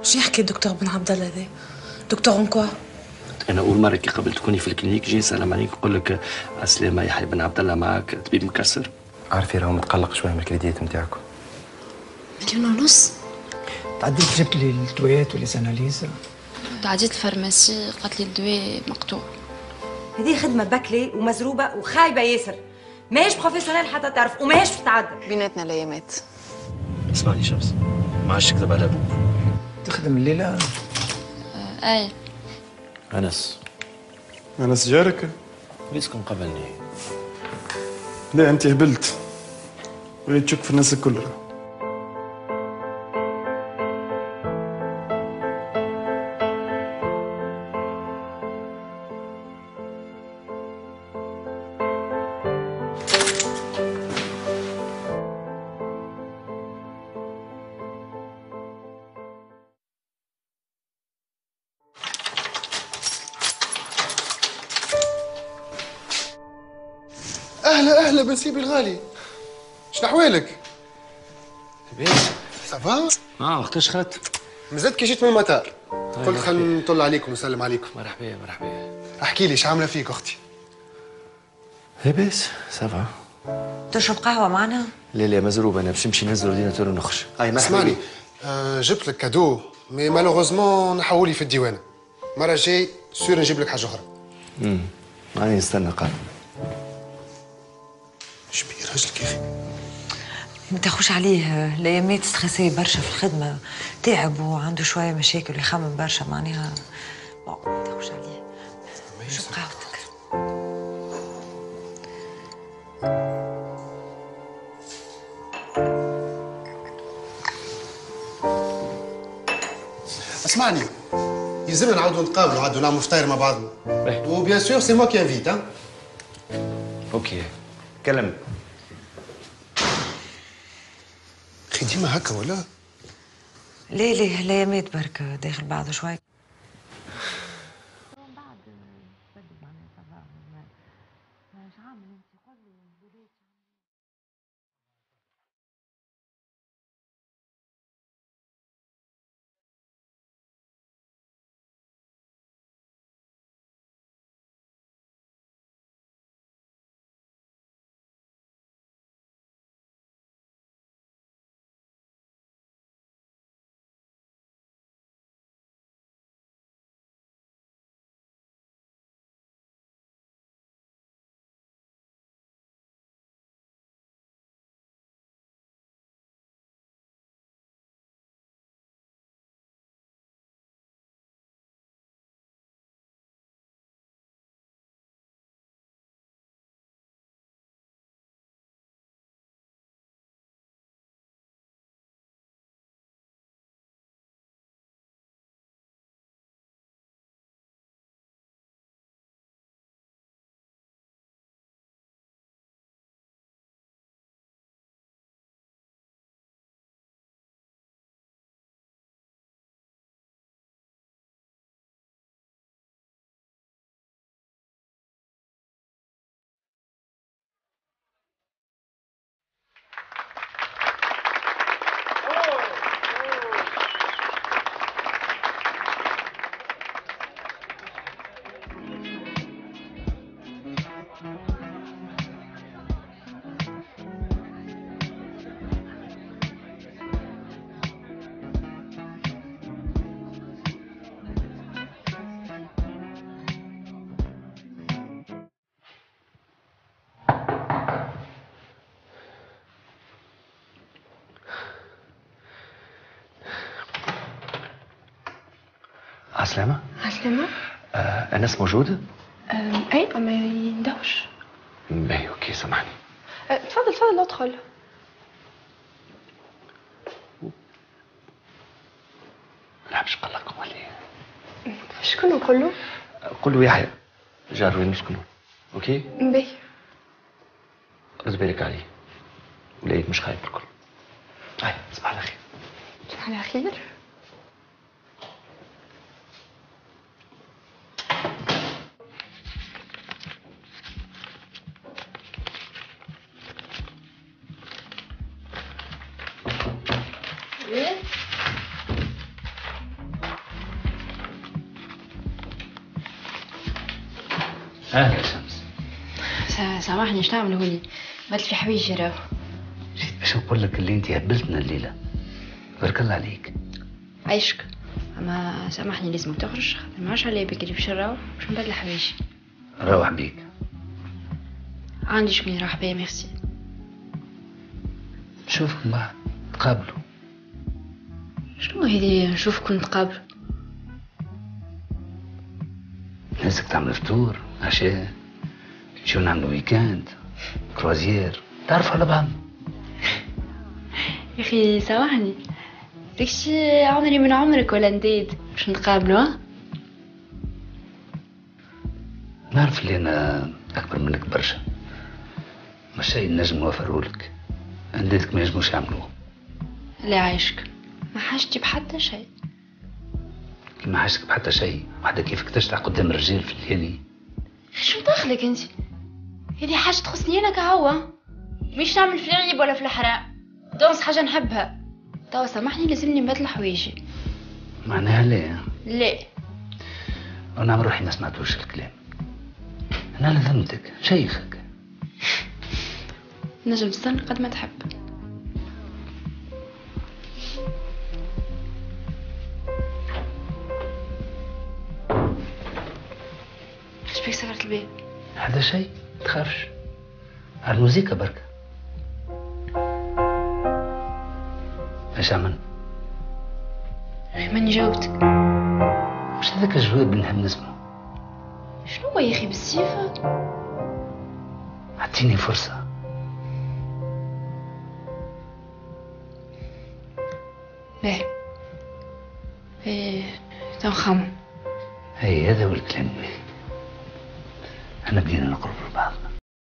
شو يحكي الدكتور بن عبد الله ده؟ دكتور انكوا؟ انا اول مره كي قبل تكوني في الكلينيك جاي سلام عليك يقول لك عسلامه يحيى بن عبد الله معك طبيب مكسر. عارفي راهو متقلق شويه من الكريديت نتاعكم. 1,500,000. تعديت جبت لي الدويات وليزاناليز. تعديت الفارماسي قالت لي الدواء مقطوع. هذه خدمه بكلي ومزروبه وخايبه ياسر، ماهيش بروفيسيونيل حتى تعرف وماهيش تتعدى بيناتنا الايامات. اسمعني شمس، ما عادش تكذب على ابوك. تخدم الليله؟ اي انس جارك؟ ليسكن قبلني. لا انت هبلت، بغيت تشك في الناس كلها. اهلا بنسيبي الغالي، شنو احوالك؟ لاباس؟ صافا؟ وقتاش خدت؟ مازلت كي جيت من المطار قلت خلينا نطل عليكم ونسلم عليكم. مرحبا مرحبا. احكي لي شو عامله فيك اختي؟ لاباس صافا. تشرب قهوه معنا؟ لا مزروبه، انا باش نمشي ننزل الاورديناتور ونخرج. هاي مرحبا. اسمعني جبت لك كادو مي مالوغوزمون نحولي في الديوانه، المره الجاي سور نجيب لك حاجه اخرى. ماني نستنى قال. اش بيه راجلك يا اخي؟ ما تاخوش عليه، الايامات ستريسي برشا في الخدمه، تعب وعنده شويه مشاكل ويخمم برشا معناها. ما تاخوش عليه. شوف قهوتك. اسمعني يلزمنا نعاودوا نتقابلوا، عادوا نعملوا فطاير مع بعضنا. وبيان سور سي موا كي انفيت. ها اوكي كلم. اخي ديما هكا ولا؟ ليه الايامات برك داخل بعضه شوي. عسلامة؟ عسلامة؟ أنس موجودة؟ أي ما يندهوش. باهي أوكي سامحني. تفضل ادخل. لا باش نقلق ولا شكون نقول له؟ قول له يحيى جار وين نسكنوا أوكي؟ باهي. رد بالك عليه ولقيت مش خايف الكل. هاي صباح على خير. صباح على خير. اهلا شمس. سامحني ايش تعمل هوني؟ بدل في حويجي راهو. جيت باش نقول لك اللي انت هبلتنا الليله. بارك الله عليك. عيشك. اما سامحني لازم تخرج، ما عادش عليا بكري باش نراوح باش نبدل حوايجي. روح بيك. عندي شكون يروح بيا ميرسي. نشوفكم بعد تقابلوا. شنو هذي نشوفكم نتقابلوا؟ لازمك تعمل فطور عشاء، نمشيو نعملوا ويكاند كروزير، تعرفوا على بعض. يا اخي سامحني، داكشي عمري من عمرك ولا نديد باش نتقابلوا. ها نعرف اللي انا اكبر منك برشا، مش شيء نجم نوفرهولك، انديتك ما ينجموش يعملوه. لا عايشك، ما حاجتي بحتى شيء. كي ما حاجتك بحتى شيء، وحدك كيفك تشتع قدام الرجال في الليالي. شو دخلك انت؟ هذه حاجه تخصني انا كهوا، مش نعمل في العيب ولا في الحرام. دونس حاجه نحبها. توا سامحني لازمني نبدل حوايجي. معناها لا. لا انا روحي ما سمعتوش الكلام، انا لزمتك شيخك. نجم تستنى قد ما تحب. ايش بيك سكرت الباب؟ هذا شيء تخافش، على الموسيقى بركة. ايش عمل؟ ماني جاوبتك. مش هذاك الجواب اللي نحب نسمعه. شنو هو يا اخي بالصيفة؟ اعطيني فرصة. باهي تنخم. هي هذا هو الكلام باهي. احنا بدينا نقرب لبعضنا.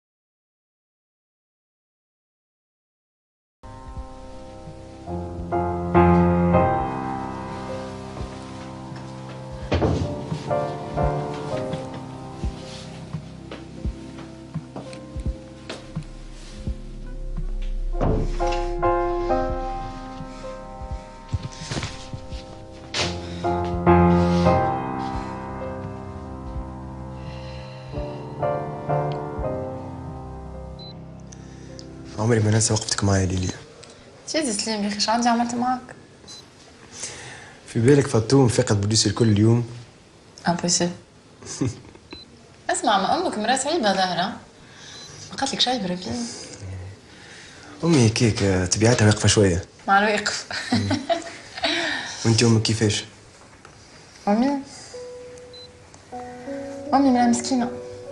عمري ما ننسى وقفتك معايا ليليا. سيدي سليم يا اخي شو عندي عملت معاك؟ في بالك فطوم فقد بوليس الكل اليوم؟ امبوسيبل. اسمع ما امك مرات عيبه ظاهره، ما قالت لك شي بربي؟ امي هيك طبيعتها واقفه شويه. مع الواقف. وانت امك كيفاش؟ امي مرا مسكينه،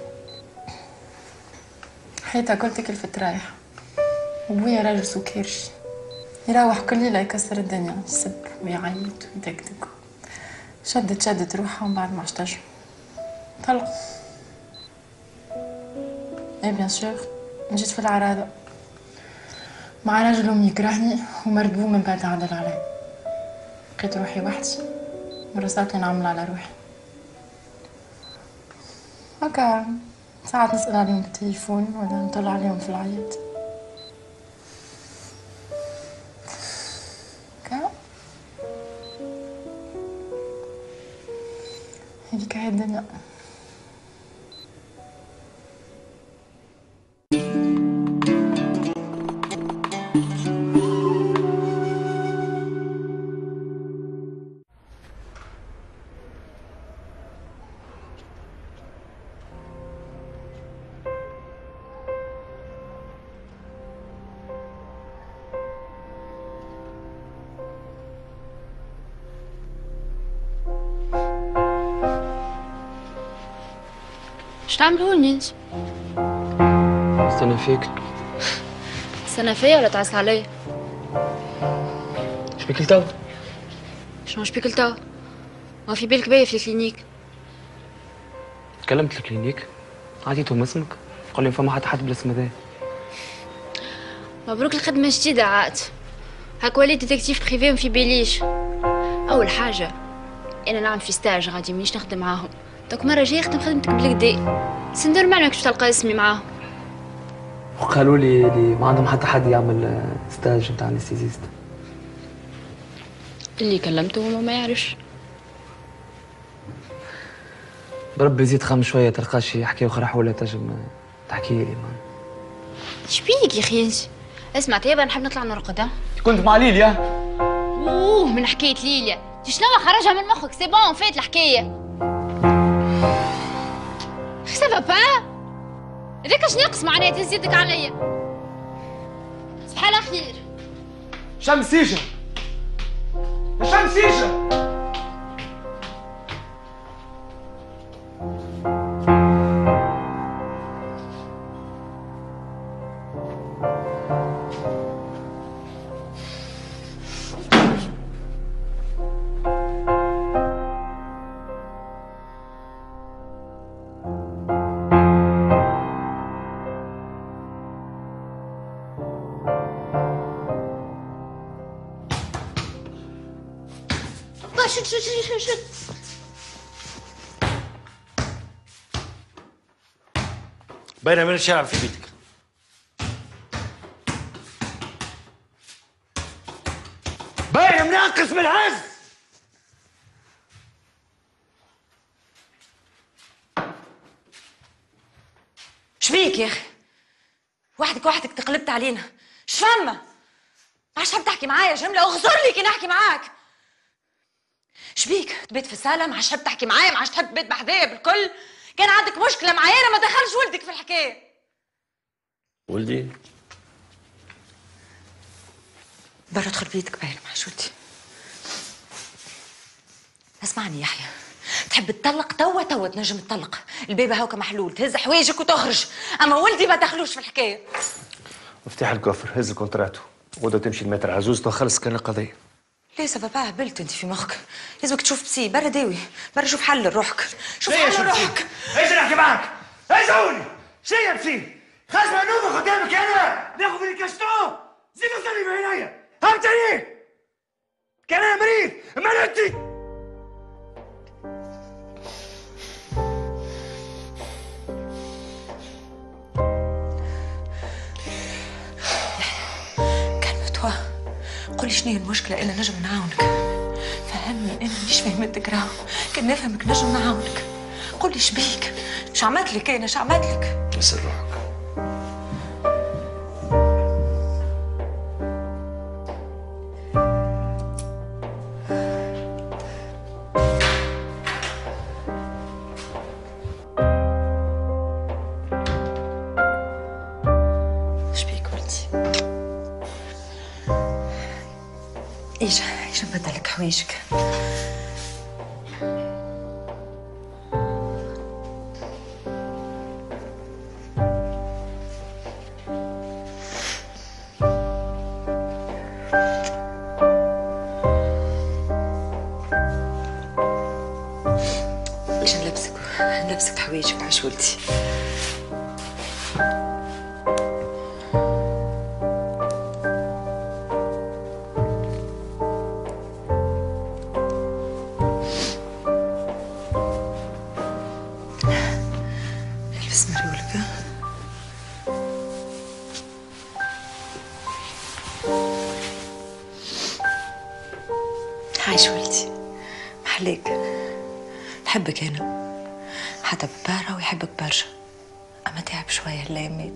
حياتها كل تكلفت رايحه، وبويا راجل سكرش يروح كل ليله يكسر الدنيا، يسب ويعيط ويدقدق. شدت روحها ومن بعد ما عادش تجرب طلق. اي بيان سور جيت في العراضه مع راجل امي يكرهني ومردبو من بعد عدل علي. لقيت روحي وحدي، مرة صارت لي نعمل على روحي هكا. ساعات نسأل عليهم بالتليفون ولا نطلع عليهم في العياط هكا. هذيك هي الدنيا. ايش تعملوا لي انت؟ استنى فيك. استنى فيا ولا تعس عليا؟ ايش بيك لتو؟ شنو بيك لتو؟ ما في بالك بيا في الكلينيك؟ كلمت الكلينيك عطيتهم اسمك، قال لي فما حتى حد بالاسم هذا. مبروك الخدمة جديدة عاد. هاك وليت ديتكتيف بريفي وما في باليش. أول حاجة أنا نعمل في ستاج غادي مانيش نخدم معاهم، دونك مرة جاية نخدم خدمتك بالكدا. سندير معنى باش تلقى اسمي معاهم. وقالوا لي ما عندهم حتى حد يعمل ستاج نتاع انستيزيست. اللي كلمته هو ما يعرفش. ربي يزيد خام شويه تلقى شي حكايه اخرى ولا تنجم تحكي لي مان. شبيك يا اخي انت؟ اسمع تيابا نحب نطلع نرقد ها؟ كنت مع ليليا. اوه من حكايه ليليا، شنو خرجها من مخك؟ سي بون فات الحكايه. سافا با؟ هذاك اش ناقص معناها تزيدك عليا؟ صباح على خير. شمسيشة شمسيشة شد باينة من الشارع في بيتك. باينة مناقص من العز. شبيك يا اخي؟ وحدك تقلبت علينا، شفمة؟ عاش حاب تحكي معايا جملة؟ اغزر لي كي نحكي معاك. شبيك؟ تبيت في السالة؟ ما عادش تحب تحكي معايا؟ ما عادش تحب تبيت بحذايا بالكل؟ كان عندك مشكلة معايا أنا ما دخلش ولدك في الحكاية. ولدي؟ برا ادخل بيتك باين مع شوتي. اسمعني يحيى، تحب تطلق توا تنجم تطلق، الباب هاكا محلول، تهز حوايجك وتخرج، أما ولدي ما دخلوش في الحكاية. مفتاح الكوفر، هز الكونتراتو، غدا تمشي لمتر عزوز تخلص كان القضية. ليه بابا هبلت انت في مخك؟ لازمك تشوف بسي برا داوي، برا شوف حل لروحك، شوف حل لروحك. ايش نحكي معاك؟ اسعوني، شيء بسي؟ خاصة نوضة قدامك انا، ناخذ في الكاستو، زيد وصلي بعينيا، فهمتني؟ كان انا مريض، امال انت؟ قولي شنو هي المشكلة؟ أنا نجم نعاونك. فهمني، أنا مانيش فهمتك راهو، كان نفهمك نجم نعاونك. قولي شبيك؟ شو عملت لك أنا؟ شو عملت لك؟ يسر روحك. ايش نبدلك حوايجك. ايش نلبسك حوايجك عاش ولدي. عايش ولدي محليك، نحبك انا، حتى ببارة ويحبك برشا، اما تعب شوية الايامات.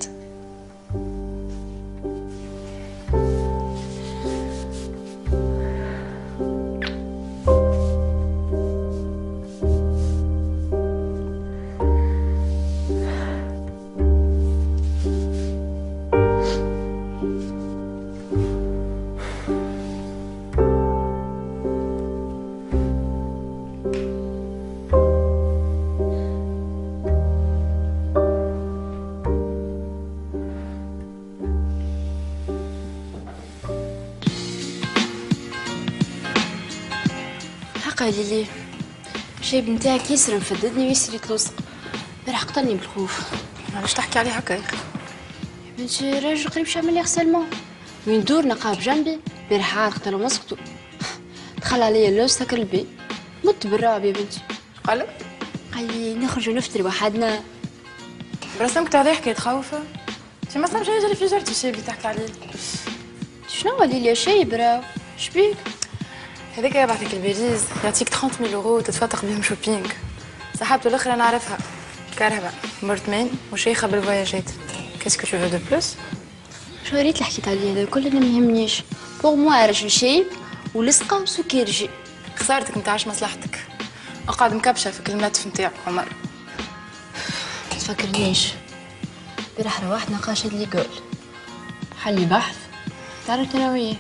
قال لي الشايب نتاعك ياسر مفددني وياسر يتلصق، امبارح قتلني بالخوف. علاش تحكي عليه هكا يا اخي؟ يا بنتي راجل قريب شعمل لي غسالمون، وين ندور نلقاه بجنبي، امبارح عاد قتلو مسكتو، دخل عليا اللوز سكر البي، مت بالرعب يا بنتي. قال لك؟ قال لي نخرجوا نفطر وحدنا. برسمك تاع حكاية تخوفه؟ انت ما صامش يجري في جرتي الشايب اللي تحكي عليه. شنو قال لي يا شايب راهو؟ شبيك؟ هذاك يبعثك البيريز يعطيك 30,000 € تتفاتق بهم شوبينغ. صاحبته الاخرى نعرفها، كرهبه مرت مان وشيخه بالفواياجات. كاسكو تو فو دو بلوس؟ شو ريت اللي حكيت عليه هذا الكل اللي ما يهمنيش. بوغ موا راجل شايب ولصقه وسكيرجي. خسارتك متاعش مصلحتك. اقعد مكبشه في المتف نتاعك عمر. ما تفكرنيش. امبارح روحت نقاشة لي قول حلي بحث تعرفت انا وياه.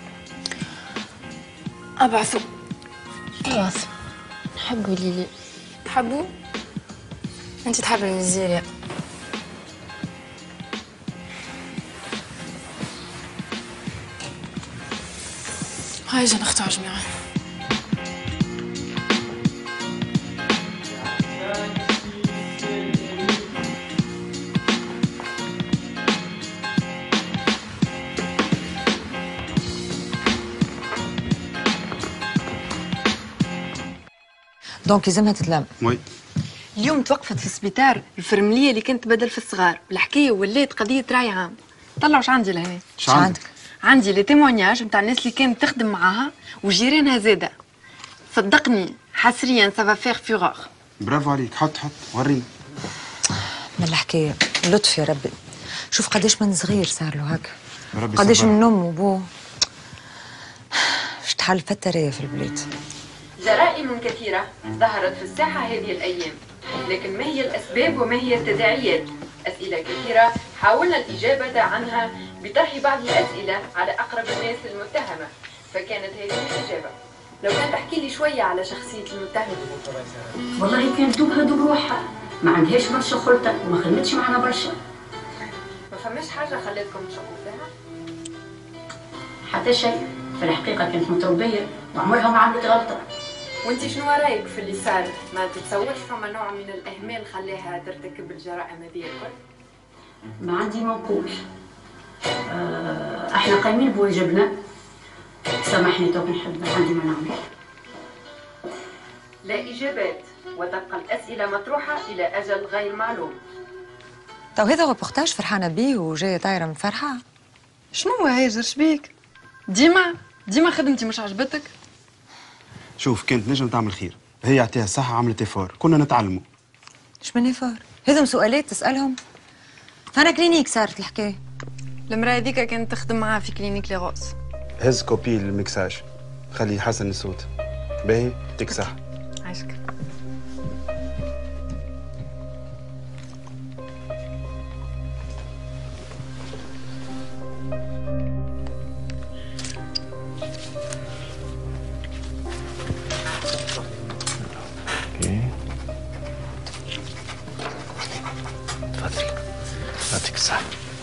ابعثوا. شو ابعثوا؟ نحبوا ليلي. تحبوا؟ انت تحب النيجيريا. هاي جا نختار جميعا. دونك لازمها تتلم. وي. اليوم توقفت في السبيطار الفرمليه اللي كانت بدل في الصغار، الحكايه ولات قضيه راي عام. طلعوا واش عندي لهنا. اش عندك؟ عندي لي تيمونياج نتاع الناس اللي كانت تخدم معاها وجيرانها زاده. صدقني حصريا سافا فيغ فيغور. برافو عليك، حط وريني. من الحكايه لطف يا ربي. شوف قداش من صغير صار له هكا، ربي قداش صبر. من ام وبوه. باش تحل فترية في البلاد. جرائم كثيرة ظهرت في الساحة هذه الأيام، لكن ما هي الأسباب وما هي التداعيات؟ أسئلة كثيرة حاولنا الإجابة عنها بطرح بعض الأسئلة على أقرب الناس المتهمة، فكانت هذه الإجابة. لو كان تحكي لي شوية على شخصية المتهم. والله كانت دوبها بروحها، ما عندهاش برشا خلطة وما خدمتش معنا برشا. ما فماش حاجة خلتكم تشكوا فيها؟ حتى شيء، في الحقيقة كانت متربية وعمرها ما عملت غلطة. وانت شنو رايك في اللي صار؟ ما تتصورش فما نوع من الإهمال خلاها ترتكب الجرائم هذه الكل؟ ما عندي ما نقول. احنا قايمين بواجبنا. سامحني توك نحب عندي ما نعمل. لا إجابات وتبقى الأسئلة مطروحة إلى أجل غير معلوم. تو هذا روبورتاج فرحانة بيه وجاية طايرة من فرحة. شنو هاجر شبيك؟ ديما خدمتي مش عجبتك؟ شوف كانت نجم تعمل خير، هي عطيها الصحة عملت إفار، كنا نتعلموا. ايش من إفار؟ هذم سؤالات تسألهم؟ فأنا كلينيك صارت الحكاية. المرأة هذيك كانت تخدم معاها في كلينيك لي غوص. هز كوبي للمكساج، خلي يحسن الصوت. باهي يعطيك صحة. عايشك. تفضل يعطيك الصحة.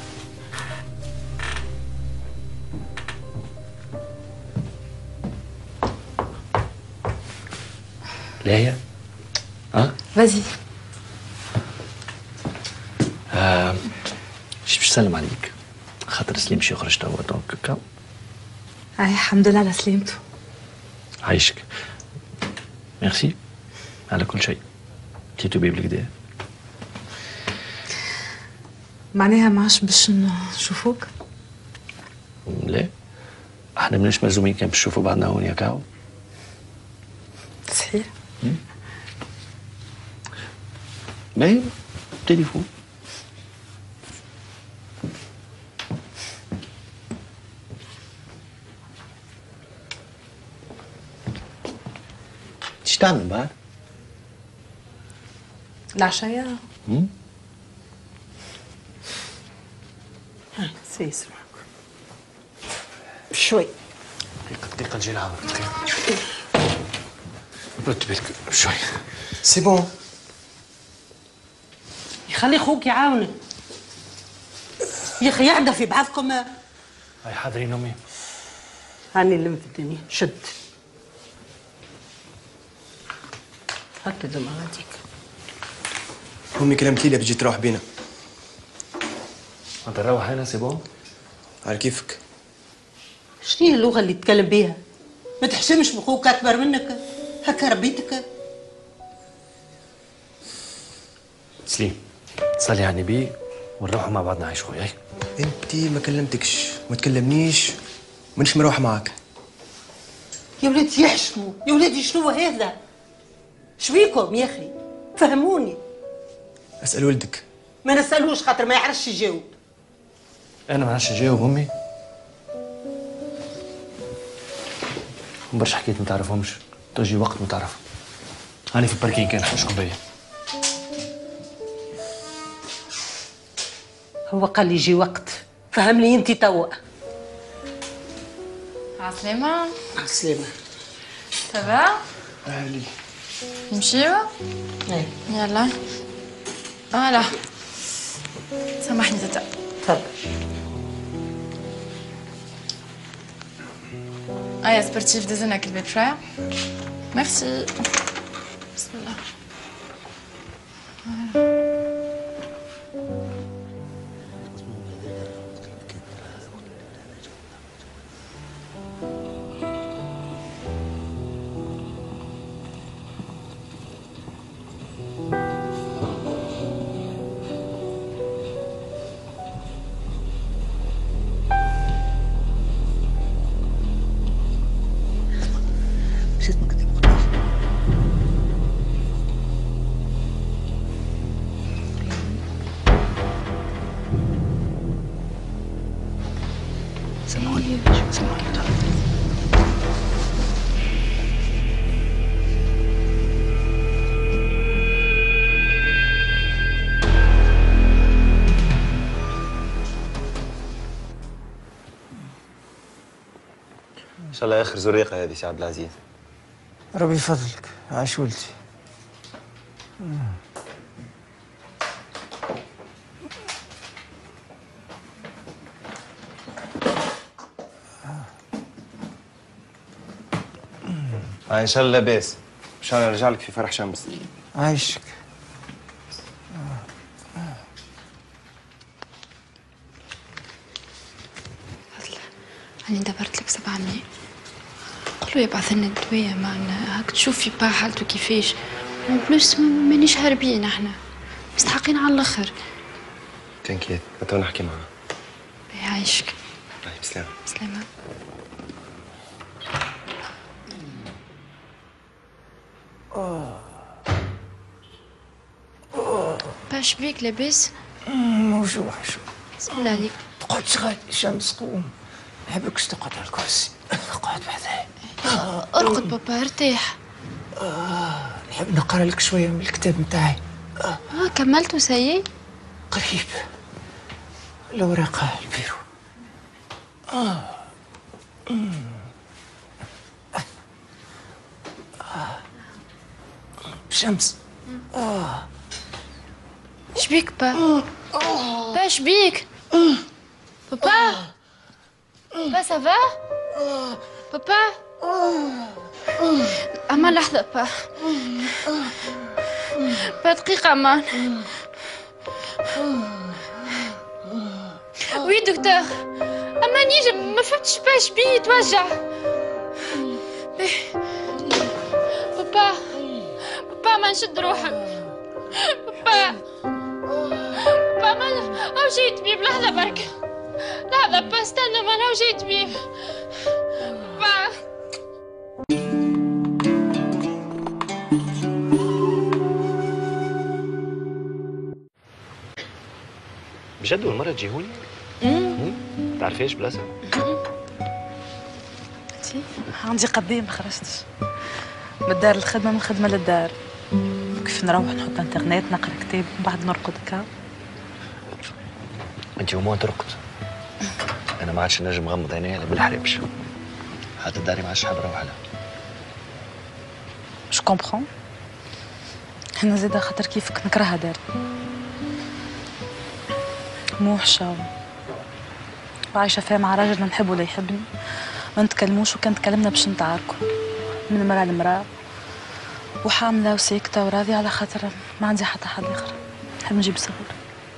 لاهية؟ فازي. باش نسلم عليك، خاطر سليم باش يخرج توا دونك كا. الحمد لله على سلامته. عايشك. ميرسي على كل شيء. جيتو بيه بالكدا. معناها ما عادش باش نشوفوك؟ لا، احنا ماناش ملزومين كان باش نشوفوا بعضنا هون يا كاو. صحيح. باهي تليفون. ايش تعمل بعد؟ العشاء. سيس شوي. دقيقة نجي نعاودك دقيقة. رد بالك شوي. سي بون. يخلي خوك يعاونك يا اخي، يعدى في بعضكم. هاي حاضرين امي. هاني لمت الدنيا شد. هكا دمعاتك. امي كلمت لي بتجي تروح بينا. انت نروح هنا سي بون؟ على كيفك. شنو هي اللغة اللي تتكلم بيها؟ ما تحشمش بخوك أكبر منك، هكا ربيتك. سليم صلي على النبي ونروحوا مع بعض نعيش خويا. انت ما كلمتكش ما تكلمنيش، مانيش مروح معاك. يا ولادي يحشموا، يا ولادي شنو هذا؟ شبيكم يا أخي؟ فهموني. اسال ولدك. ما نسالوش خاطر ما يعرفش يجاوب. انا ما نعرفش نجاوب امي. برشا حكايات ما تعرفهمش، تجي وقت ما تعرفهم. هاني في الباركين كان شكون بيا. هو قال لي يجي وقت، فهمني انت توا. عسلامة. عسلامة. سافا؟ اهلي. نمشيو؟ ايه. يلا. فوالا. سامحني تتا. تفضل. يا سبورتيف دزنا كل شوية. ميرسي. بسم الله. ان شاء الله اخر زريقه هذه سي عبد العزيز. ربي يفضلك، عاش ولدي. ان شاء الله لاباس. ان شاء الله نرجع لك في فرح شمس. عايشك. أنا دبرت لك 700. قولوا يبعث لنا الدوايا معنا هاك تشوفي با حالته كيفاش. وبلوس مانيش هاربين احنا مستحقين على الاخر. تنكيت تو نحكي معاه. يعيشك. طيب سلام. سلامة. باش بيك لاباس؟ موجوع شو. بسم الله عليك. تقعدش غادي شمس قوم. نحبكش تقعد على الكرسي. اقعد بحذايا. ارقد بابا ارتاح. نحب نقرا لك شويه من الكتاب نتاعي. كملتوا سيي؟ قريب. الأوراق البيرو. شمس. شبيك با؟ با شبيك؟ بابا؟ با سافا؟ بابا؟ أما لحظة با. با دقيقة أمان. وي دكتور. أمان يجي ما فهمتش باش بيه يتوجع. بابا بابا ما نشد روحك. بابا بابا ما أو جاي طبيب. لحظة برك. لحظة با استنى ما أنا جاي طبيب. بابا بجد والمرة تجيهوني؟ تعرفيش بلاصة؟ عندي قضية ما خرجتش. من الدار للخدمة، من الخدمة للدار. كيف نروح نحط انترنت نقرا كتاب ومن بعد نرقد هكا. انت ومون ترقد. انا ما عادش نجم نغمض عينيا الا بالحريبش. حتى داري ما عادش حاب نروح لها. جو كومبخون. انا زاده خاطر كيفك نكرهها داري. موحشة وعايشة فيها مع راجل لا نحبه ولا يحبني. ما نتكلموش وكان تكلمنا باش نتعاركوا من مرة لمرة. وحاملة وساكتة وراضية على خاطر ما عندي حتى حد آخر. نحب نجيب سهولة.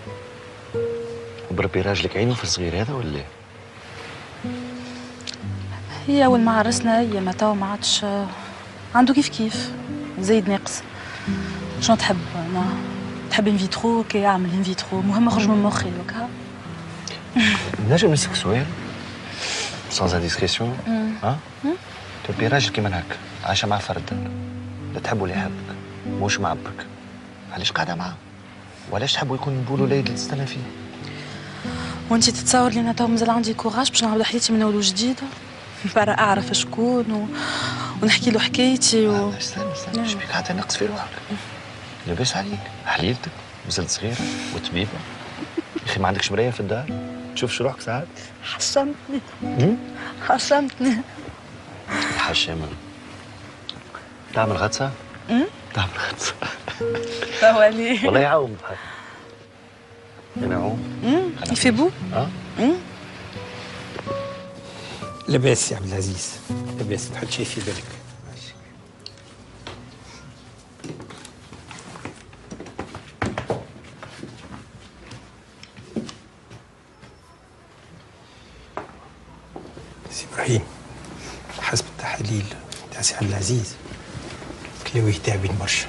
وبربي راجلك عينه في الصغير هذا ولا ايه؟ هي أول ما عرسنا هي ما توا ما عادش عنده كيف زايد ناقص. شنو تحب؟ ما تحب ان فيترو كي اعمل ان فيترو. المهم اخرج من مخي وكا. نجم نسألك سؤال؟ سانز انديسكريسيون؟ ها؟ تربي راجل كيما هكا عايشة مع فرد لا تحب ولا يحبك موش معبرك علاش قاعده معاه؟ وعلاش تحبوا يكون بولو ليد اللي تستنى فيه؟ وانت تتصور لي انا تو مازال عندي كوراج باش نعاود حياتي من اول وجديد؟ برا اعرف شكون ونحكي له حكايتي استنى شبيك قاعده نقص في روحك؟ لاباس عليك، حليلتك مازلت صغيره وطبيبه. يا اخي ما عندكش مرايه في الدار؟ تشوفش روحك ساعات؟ حشمتني حشمتني. الحشامه تعمل غطسه؟ تعمل غطسه توالي والله يعاون بحال انا عوم يفي بو لاباس يا عبد العزيز، لاباس تحط شيء في بالك. سي ابراهيم، حسب التحاليل تاع سي عبد العزيز كلاويه تعبين برشا.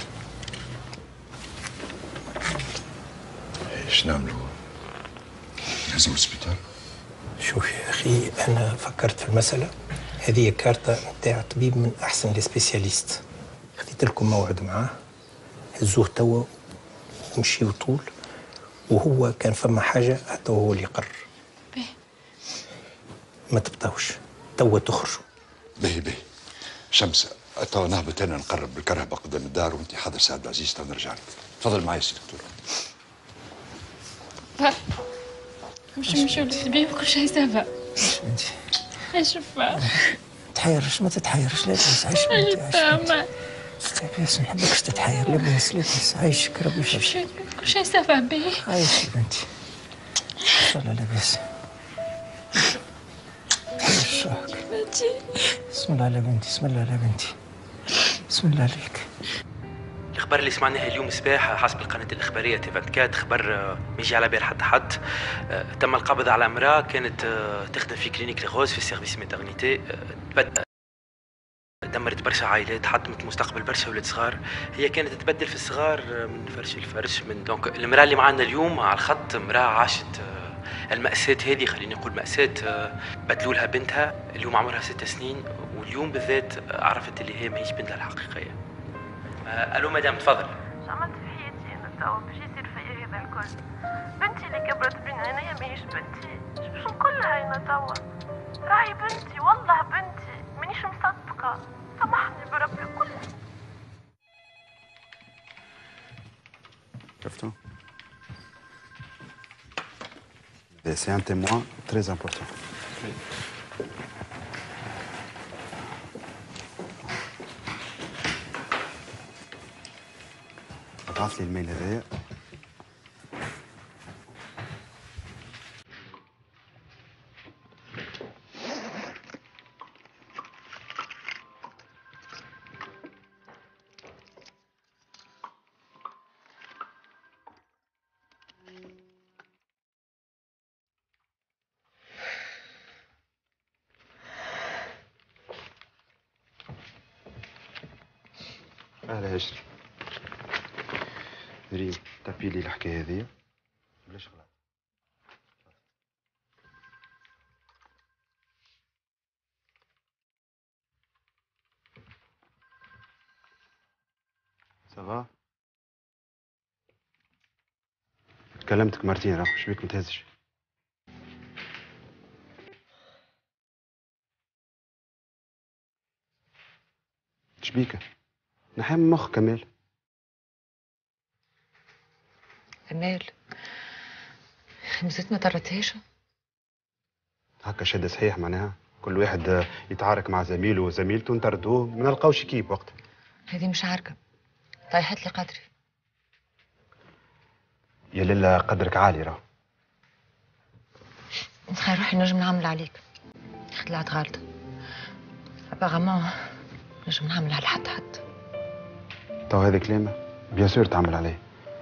ايش نعملوا؟ لازم السبيطار؟ شوف يا اخي، انا فكرت في المساله هذه، كارتة نتاع طبيب من احسن لي سبيسياليست. خديت لكم موعد معاه، هزوه توا ومشيو طول، وهو كان فما حاجه حتى هو اللي يقرر. ما تبطاوش توا تخرجوا. باهي شمس، توا نهبط انا نقرب بالكرهبه قدام الدار وانت حاضر سي عبد العزيز تو نرجع لك. تفضل معايا سي دكتور. نمشيو للبيب وكل شيء سافا. عيش با تحيرش، ما تتحيرش، لاباس عيش بنتي لاباس، ما نحبكش تتحير، لاباس عايشك ربي يشفيك. كل شيء سافا بيه. عايشك بنتي ان شاء الله لاباس. تحيرش روحك بنتي. بسم الله على بنتي، بسم الله على بنتي، بسم الله عليك. الخبر اللي سمعناه اليوم صباح حسب القناة الإخبارية تي 24 خبر ما يجي على بال حد. تم القبض على امرأة كانت تخدم في كلينيك لغوز في سيرفيس ميترنيتي. دمرت برشا عائلات، حطمت مستقبل برشا ولاد صغار. هي كانت تتبدل في الصغار من فرش لفرش. من دونك المرأة اللي معنا اليوم على الخط امرأة عاشت المأساة هذه، خليني نقول مأساة. بدلوا لها بنتها اليوم عمرها 6 سنين، واليوم بالذات عرفت اللي هي ماهيش بنتها الحقيقية. الو مدام تفضل. شو عملت في حياتي انا توا باش يصير فيا هذا الكل؟ بنتي اللي كبرت بين عينيا ماهيش بنتي، شو باش نقول لها انا توا؟ راهي بنتي والله بنتي، مانيش مصدقة، سامحني بربي الكل. شفتوا؟ C'est un témoin très important. ابعث لي الميل هذايا. اهلا هجري، ريم تبي لي الحكايه هذيا بلاش غلط. سافا؟ كلمتك مرتين راه، شبيك متهزش؟ شبيك؟ نحي من مخك كمال. كمال مازلت ما طرتهاش؟ هكا شد صحيح معناها كل واحد يتعارك مع زميله وزميلته نطردوه ما نلقاوش كيب وقت. هذه مش عاركة، طايحت لي قدري. يا لله قدرك عالي راه. خير روحي نجم نعمل عليك، طلعت غلطة. ابارامون نجم نعمل على حد. تو هذا كلامه بيان سور تعمل عليه.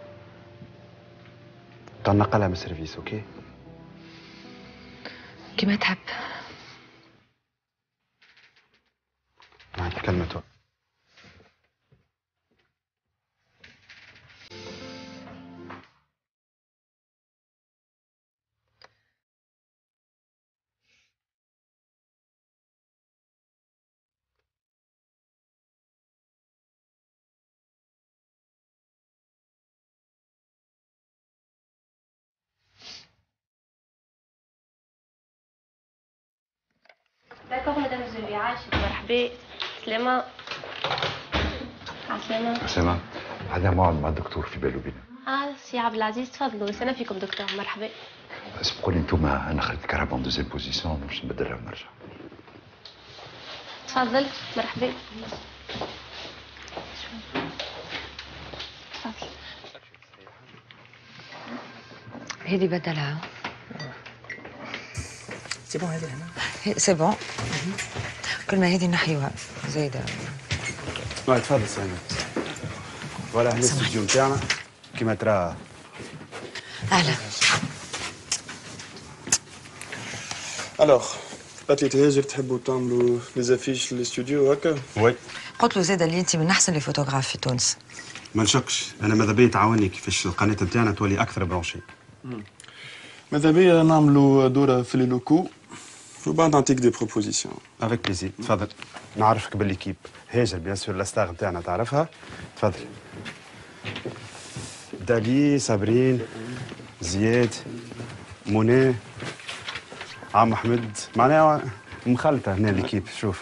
تنقلها من السيرفيس اوكي؟ كيما تحب. مع كلمة داكوغ مدام جولي عايشك مرحبا. سلامة. عسلامة. سلامة. عندنا موعد مع الدكتور في بالو بينا. سي عبد العزيز تفضلوا. سنة فيكم دكتور مرحبا. اسبقوا لي انتوما، انا خليت الكهرباء دوزيام بوزيسيون باش نبدلها ونرجع. تفضل مرحبا. تفضل. هذه بدلها. سي بون هذه هنا. سي بون. كل ما هذه نحيوها زايده. تفضل سامي. ولا هنا الاستوديو نتاعنا كيما ترى. اهلا. الوغ قالت لي تهاجر تحبوا تعملوا ليزافيش للاستوديو هكا؟ وي. قلت له زاد اللي انت من احسن لي فوتوغراف في تونس. ما نشكش، انا ماذا بيا تعاوني كيفاش القناه نتاعنا تولي اكثر برونشي. ماذا بيا نعملوا دوره في لي لوكو وبعد نعطيك دي بروبوزيسيون. افيك بليزير. تفضل. نعرفك بالليكيب. هاجر بيان سور لاستاغ نتاعنا تعرفها. تفضل. دالي، صابرين، زياد، منى، عم احمد، معناها مخلطه هنا ليكيب. شوف.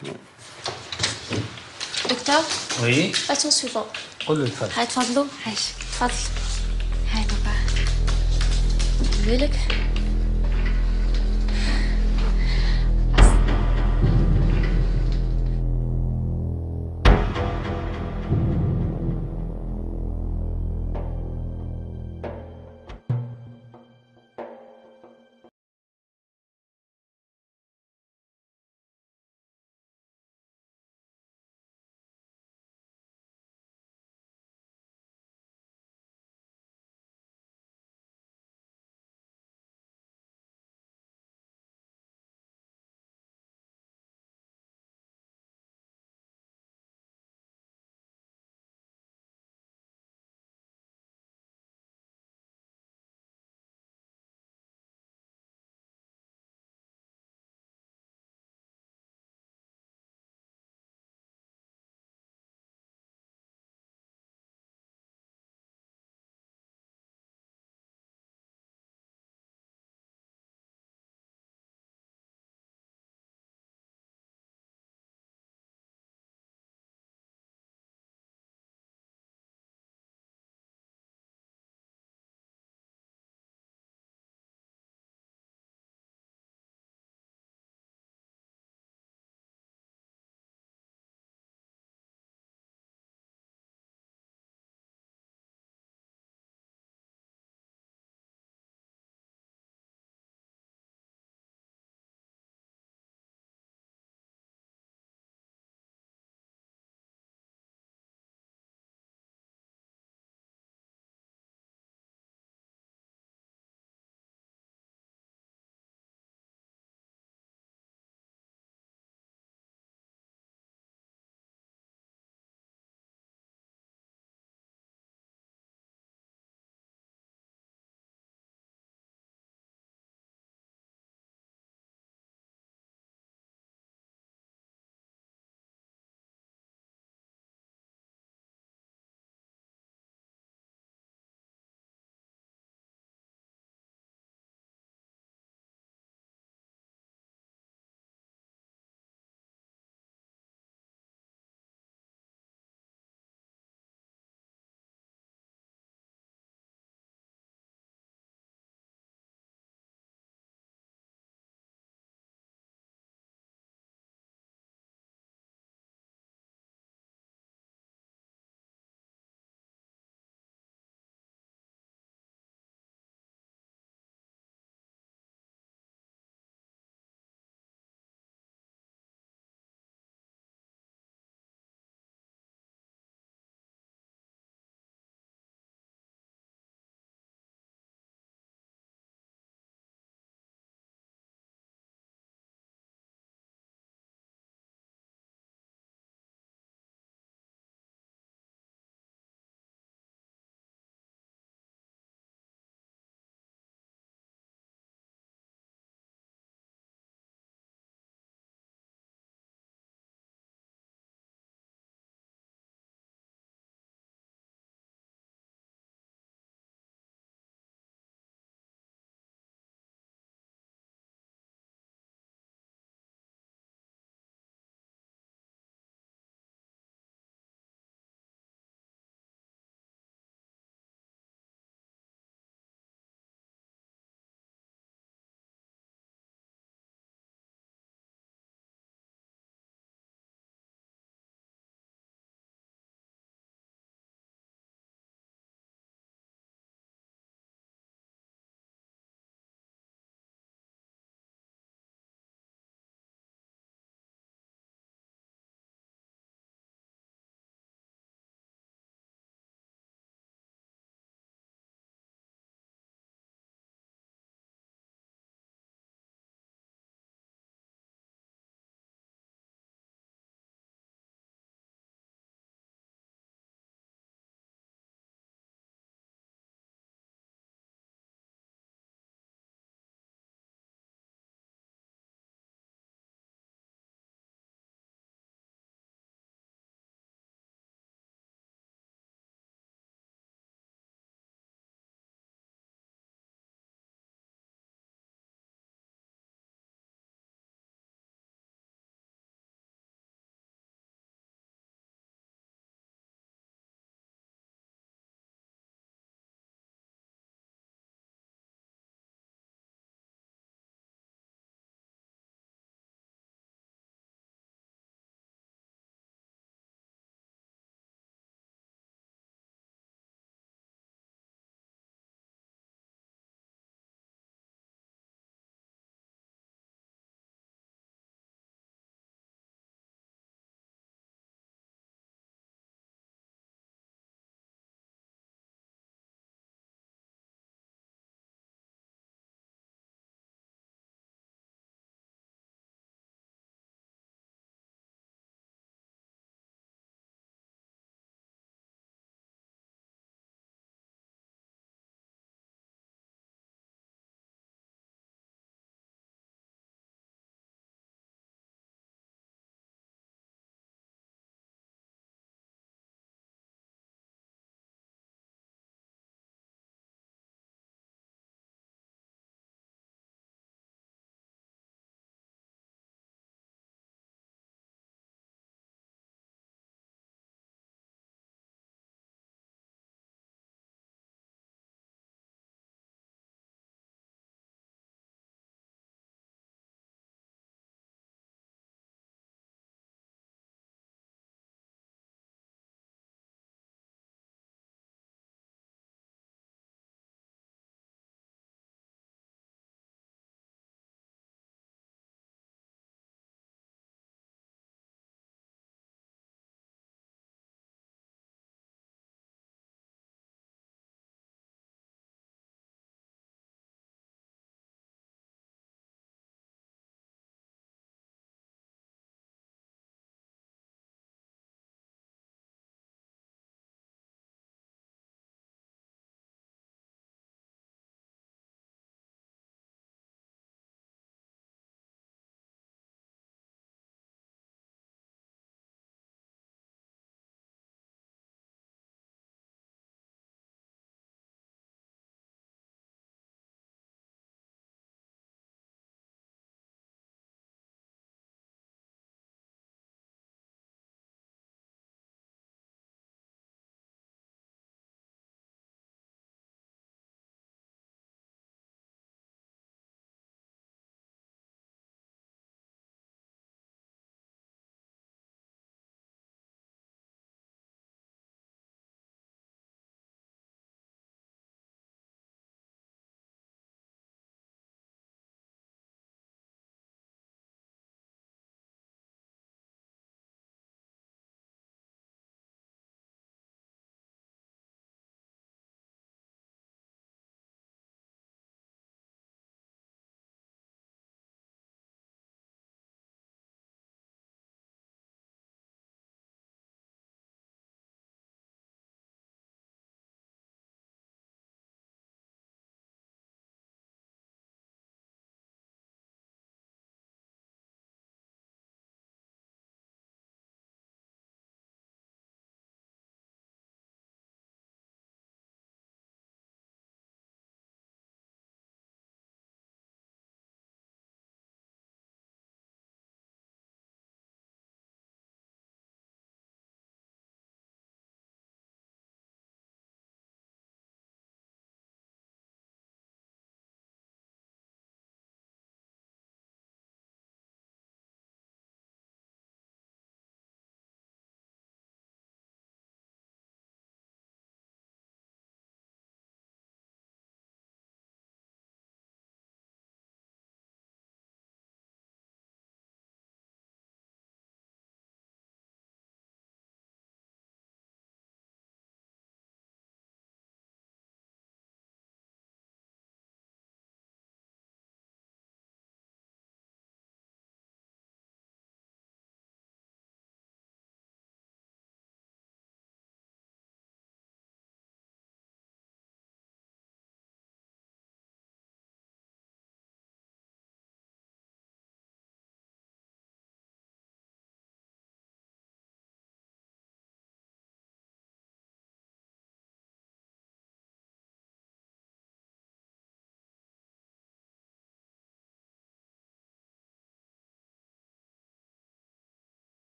دكتور. وي. باسون سويفون. قول له تفضل. هاي تفضلوا. عايشك تفضل. هاي بابا. بالك.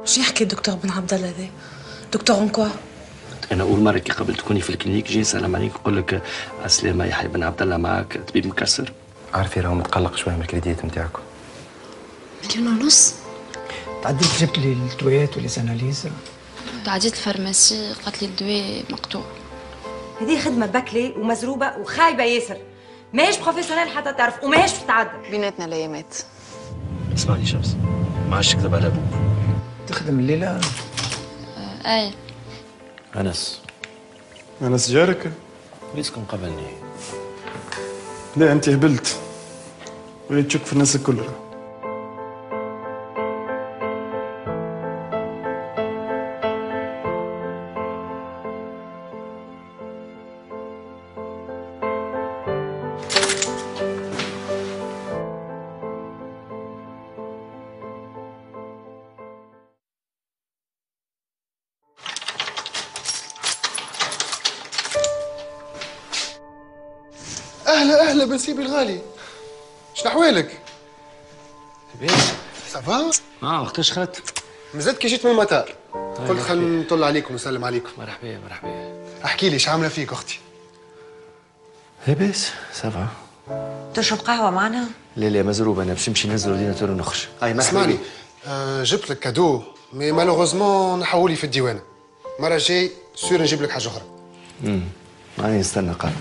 شو يحكي الدكتور بن عبد الله ذا؟ دكتور انكوا؟ انا اول مره كي قبل تكوني في الكلينيك جاي سلام عليك نقول لك عسلامه يحيى بن عبد الله معاك طبيب مكسر. عارفي راهو متقلق شويه من الكريديت نتاعكم. 1.5 مليون. تعديت جبت لي الدويات وليزاناليز. تعديت الفارماسي قالت لي الدواء مقطوع. هذه خدمه بكلي ومزروبه وخايبه ياسر، ماهيش بروفيسيونيل حتى تعرف وماهيش تتعدى بيناتنا الايامات. اسمعني شمس، ما عادش تكذب على ابوك. تخدم الليله؟ اي. انس جارك؟ ليسكم قبلني. لا انت هبلت، وليت تشك في الناس الكل. اهلا بنسيبي الغالي، شنو احوالك؟ لاباس؟ صافا؟ وقتاش خرجت؟ مازلت كي جيت من المطار قلت خلينا نطل عليكم ونسلم عليكم. مرحبا مرحبا. احكي لي عامله فيك اختي؟ لاباس صافا. تشرب قهوه معنا؟ لا مزروب، انا باش نمشي نهز الاورديناتور ونخرج. هاي مرحبا. اسمعني جبت لك كادو مي مالوغوزمون نحولي في الديوانه، المره الجاي سور نجيب لك حاجه اخرى. ماني نستنى قال.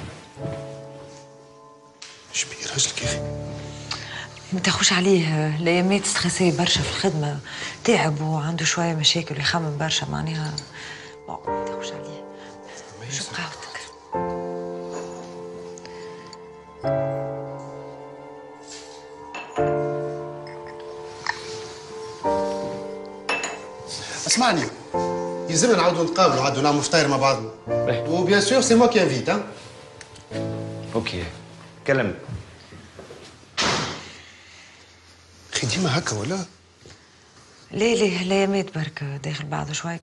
اش بيه راجلك يا اخي؟ ما تاخوش عليه، الايامات ستريسي برشا في الخدمه، تعب وعنده شويه مشاكل ويخمم برشا معناها. ما تاخوش عليه. شوف قهوتك. اسمعني، يلزمنا نعاودوا نتقابلوا، عادوا نعملوا فطاير مع بعضنا. وبيان سور سي موا كي انفيت. اوكي كلم. اخي ديما هكا ولا؟ ليه الايامات برك داخل بعضه شوي.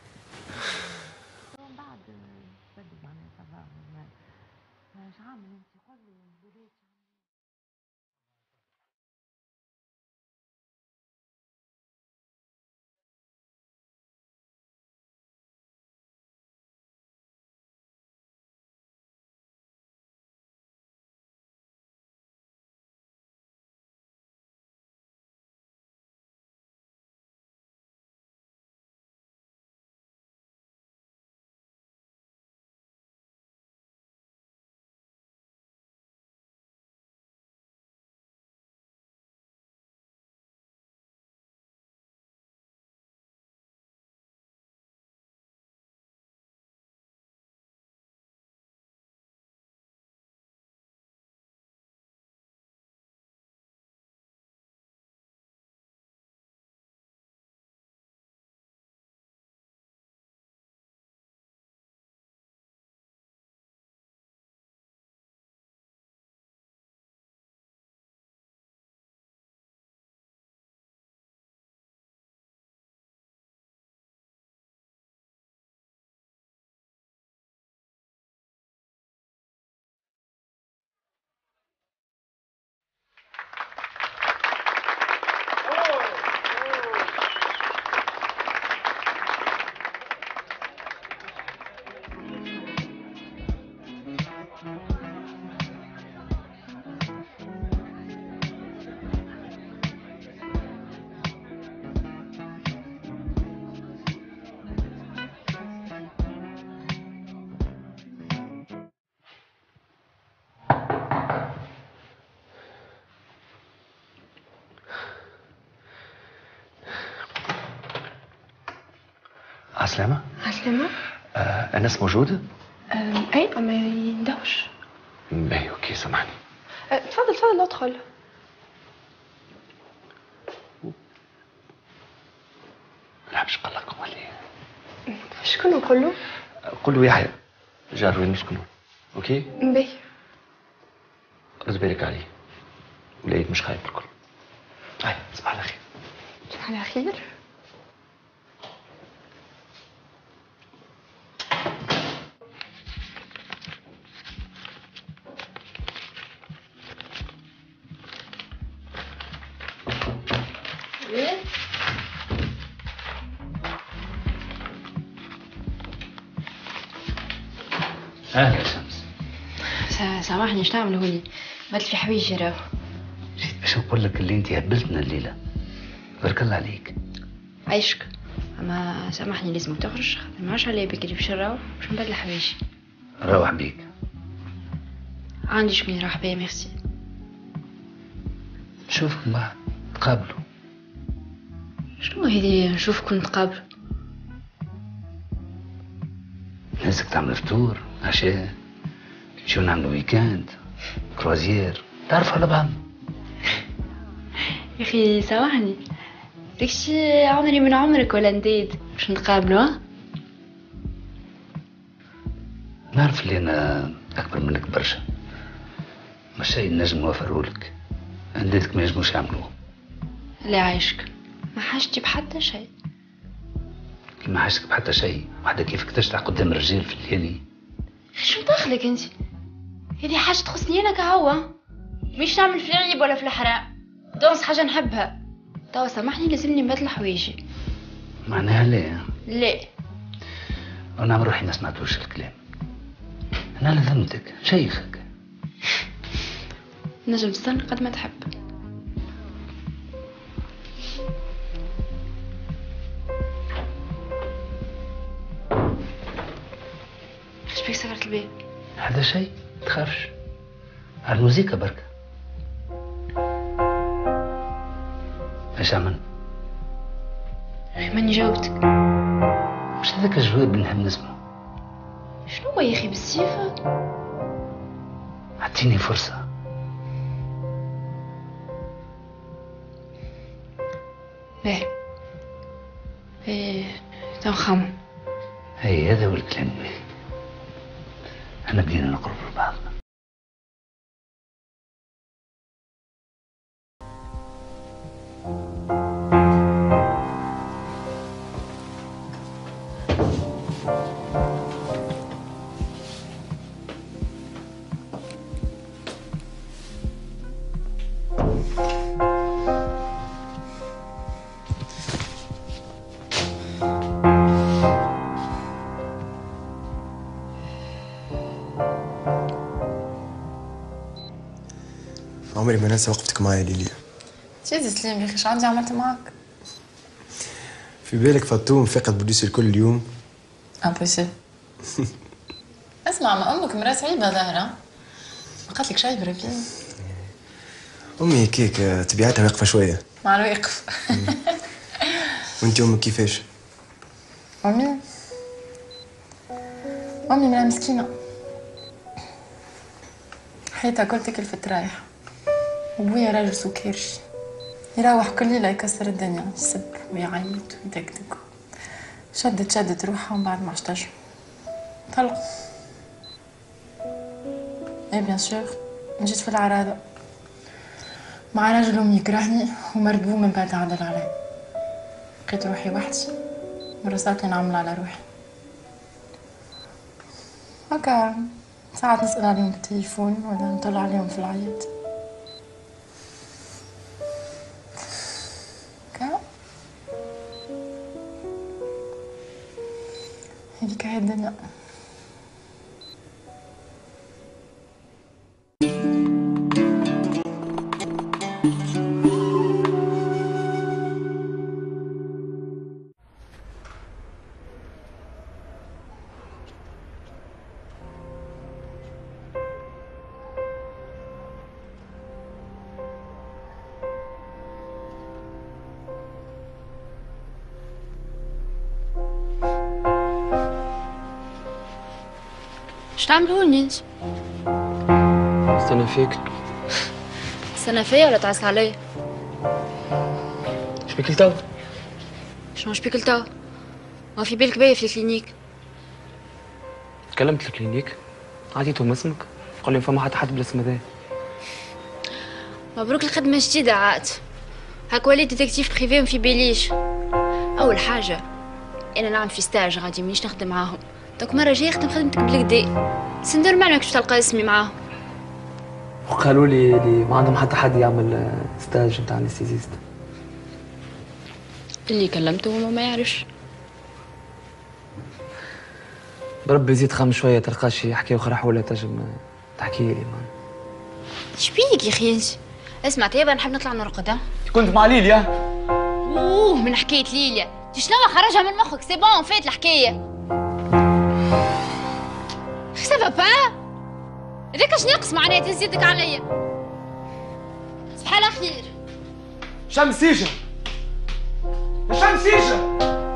عسلامة؟ عسلامة؟ أنس موجودة؟ أي ما يندهوش. باهي أوكي سامحني. تفضل ادخل. لا باش نقلقكم عليه. شكون نقول له؟ قول له يحيى جار وين نسكنوا أوكي؟ باهي. رد بالك عليه ولقيت مش خايف الكل. هاي صباح على خير. صباح على خير. اهلا شمس. سامحني ايش تعمل هوني؟ بدل في حويجي راهو. جيت باش نقول لك اللي انت هبلتنا الليله. بارك الله عليك. عيشك. اما سامحني لازم تخرج خاطر ما عادش عليا بكري باش نروح باش نبدل حوايجي. روح بيك. عندي شكون يروح بيا ميرسي. نشوفكم بعد تقابلوا. شنو هذي نشوفكم نتقابلوا؟ لازمك تعمل فطور عشاء نمشيو نعملوا ويكاند كروزير تعرفوا على بعض. يا اخي سامحني داكشي عمري من عمرك ولا نديد باش نتقابلوا. ها نعرف اللي انا اكبر منك برشا مش شيء نجم نوفرهولك انديتك ما ينجموش يعملوه. لا عايشك ما حاجتي بحتى شيء. كيما حاجتك بحتى شيء وحده كيفك تشتع قدام الرجال في الليالي. شو دخلك انت؟ هذه حاجه تخصني انا كهوا مش نعمل في العيب ولا في الحرام. دونس حاجه نحبها. توا سامحني لازمني نبدل حوايجي. معناها لا. لا انا روحي ما سمعتوش الكلام. انا لزمتك شيخك. نجم تستنى قد ما تحب. ايش بيك سكرت الباب؟ هذا شيء تخافش على الموسيقى بركة. ايش عمل؟ يا اخي ماني جاوبتك. مش هذاك الجواب اللي نحب نسمعه. شنو هو يا اخي بالصيفة؟ اعطيني فرصة. باهي تو نخمم. هي هذا هو الكلام باهي. احنا بدينا نقرب لبعضنا. عمري ما ننسى وقفتك معايا ليلي. سيدي سليم يا اخي شو عندي عملت معاك؟ في بالك فطوم فقد بوليس الكل اليوم؟ امبوسيبل. اسمع ما امك مرات عيبه ظاهره. ما قالت لك شي بربي؟ امي هيك تبعاتها واقفه شويه. مع الواقف. وانت امك كيفاش؟ امي مرا مسكينه. حياتها كل تاكل في الترايح. وبويا راجل سكرش يروح كل ليله يكسر الدنيا يسب ويعيط ويدقدق. شدت روحها ومن بعد ما عشتش طلق. ايه بيان سور جيت في العراضه مع راجل امي يكرهني ومربوب من بعد عدل علي. لقيت روحي وحدي مرسات نعمل على روحي هكا. ساعات نسأل عليهم بالتليفون ولا نطلع عليهم في العياط. هذيك هي الدنيا. اش تعملوا انت؟ استنى فيك. استنى فيا ولا تعس عليا؟ اش بيك لتو؟ شنو اش بيك لتو؟ ما في بالك بيا في الكلينيك؟ تكلمت الكلينيك عطيتهم اسمك قال لي فما حتى حد بالاسم هذا. مبروك الخدمة جديدة عاد. هاك وليت ديتكتيف بريفي وما في باليش. أول حاجة أنا نعمل في ستاج غادي مانيش نخدم معاهم. دونك مرة جاية نخدم خدمتك بالكدا. سي نورمال ماكش تلقى اسمي معاهم. وقالوا لي ما عندهم حتى حد يعمل ستاج نتاع انستيزيست. اللي كلمته هو ما يعرفش. بربي زيد خم شويه تلقى شي حكايه اخرى ولا تنجم تحكي لي مان. شبيك يا اخي انت؟ اسمع تيابا نحب نطلع نرقد. ها كنت مع ليليا. من حكايه ليليا شنو خرجها من مخك؟ سي بون فات الحكايه. سافا با هذاك اش ناقص معناها تزيدك عليا؟ صباح الخير. شمسيجه شمسيجه.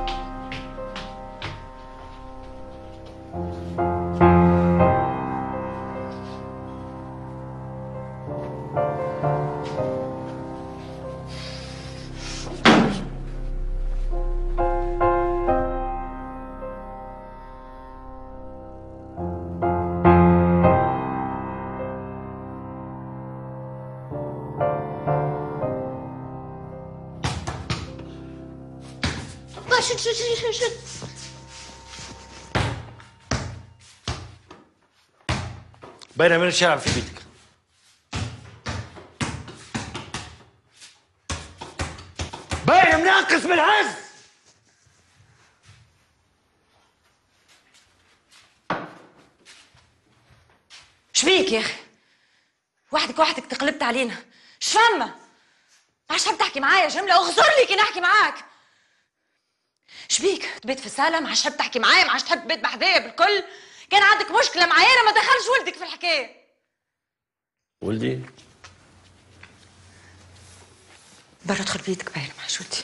شد باينه من الشارع في بيتك. باينه مناقص من العز. شبيك يا اخي؟ وحدك تقلبت علينا. شفمة عاش تحب تحكي معايا جملة؟ اغزر لي كي نحكي معاك. شبيك تبيت في السالة؟ ما عادش تحب تحكي معايا؟ ما عادش تحب تبيت بحذايا بالكل؟ كان عندك مشكلة معايا أنا ما دخلش ولدك في الحكاية. ولدي؟ برا ادخل بيتك باين مع شوتي.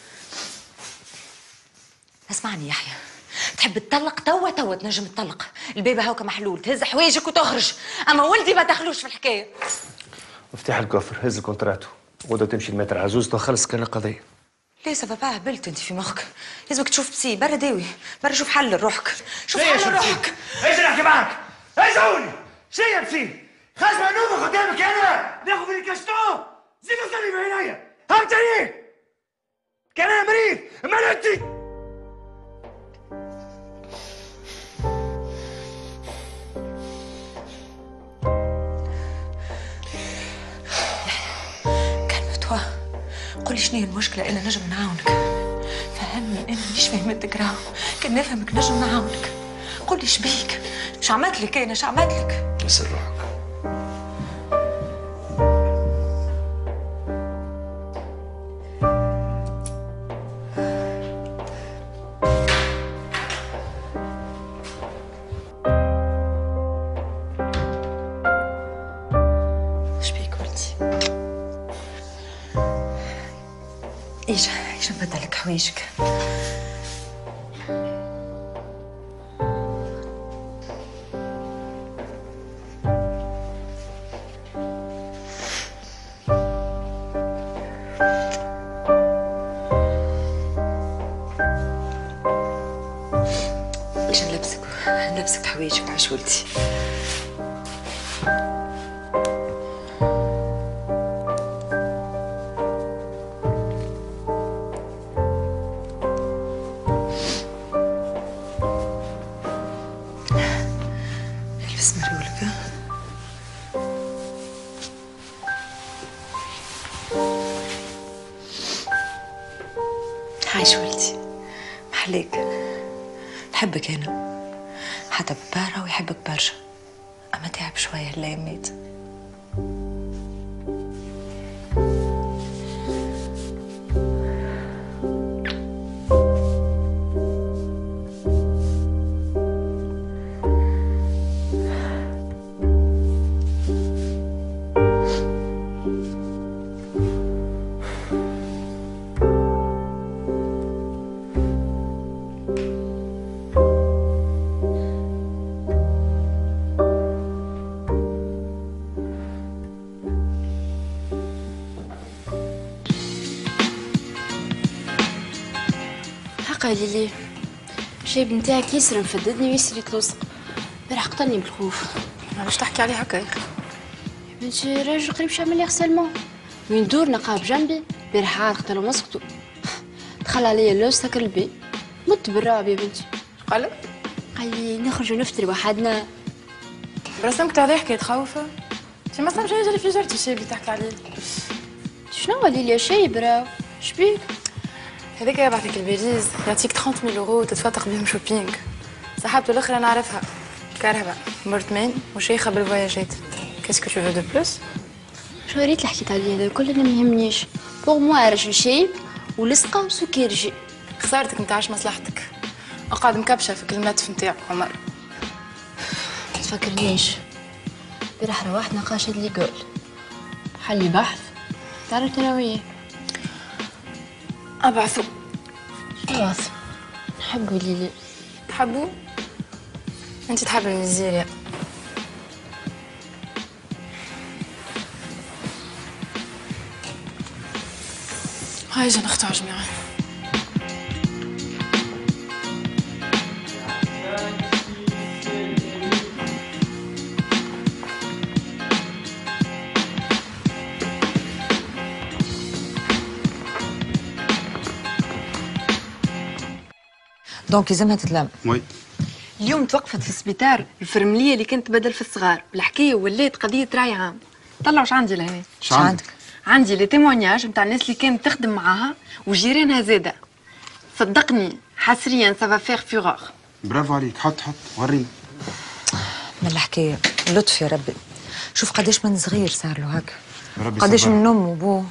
اسمعني يحيى، تحب تطلق توا تنجم تطلق، الباب هاكا محلول، تهز حوايجك وتخرج، أما ولدي ما دخلوش في الحكاية. مفتاح الكفر، هز الكونتراتو، غدا تمشي لمتر عزوز تخلص كان القضية. ليه بابا هبلت انت في مخك؟ لازمك تشوف بسي برا داوي، برا شوف حل لروحك، شوف حل لروحك. ايش نحكي معاك؟ اجعوني شيء بسي خاصة نوبة قدامك انا ناخذ في الكشتو زيد وصلي بعينيا فهمتني؟ كان انا مريض امال انت؟ قولي شنو هي المشكلة؟ أنا نجم نعاونك. فهمني أنا مانيش فهمتك راهو، كان نفهمك نجم نعاونك. قولي شبيك؟ اش عملت لك أنا؟ اش عملت لك؟ يسر روحك. شبيك ولدي؟ ايش نبدل لك حوايجك. ايش نلبسك حوايجك عاش ولدي. عايش ولدي محليك، نحبك انا، حتى ببارة ويحبك برشا، اما تعب شوية الايامات. حقا ليلي الشايب نتاعك ياسر مفددني وياسر يتلصق، امبارح قتلني بالخوف. علاش تحكي عليه هكا يا اخي؟ يا بنتي راجل قريب شعمل لي غسالمون، وين دور نقاب جنبي، امبارح عاد قتلو مسكتو، دخل عليا اللوز سكر البيت، مت بالرعب يا بنتي. قالك؟ قال لي نخرجوا نفطري وحدنا. برسمك تاع حكاية تخوفه؟ انت ما صامش اللي في جرتي الشايب اللي تحكي عليه. شنو هو ليلي يا شايب راهو؟ شبيك؟ هذاك يبعثك البيريز يعطيك 30,000 يورو تتفاتق بهم شوبينغ. صاحبته الاخرى نعرفها كرهبه مرت مان وشيخه بالفواياجات. كاسكو تو فو دو بلوس؟ شو ريت اللي حكيت عليه هذا الكل اللي ما يهمنيش. بوغ موا راجل شايب ولصقه وسكيرجي. خسارتك نتاعش مصلحتك. اقعد مكبشه في الملف نتاعك عمر. ما تفكرنيش البارح روحت نقاش لي قول حلي بحث تعرفت انا وياه. ابعثوا. شو ابعثوا؟ نحبوا ليلي. تحبوا؟ انت تحب النيجيريا. هاي جا نختار جميعا. دونك لازمها تتلم. وي. اليوم توقفت في السبيطار الفرمليه اللي كانت تبدل في الصغار، الحكايه ولات قضيه راي عام. طلعوا واش عندي لهنا. اش عندك؟ عندي لي تيمونياج نتاع الناس اللي كانت تخدم معاها وجيرانها زاده. صدقني حصريا سافا فيغ فيغور. برافو عليك، حط وريني. من الحكايه لطف يا ربي. شوف قداش من صغير صار له هكا. ربي قداش يصبرك. من ام وبوه.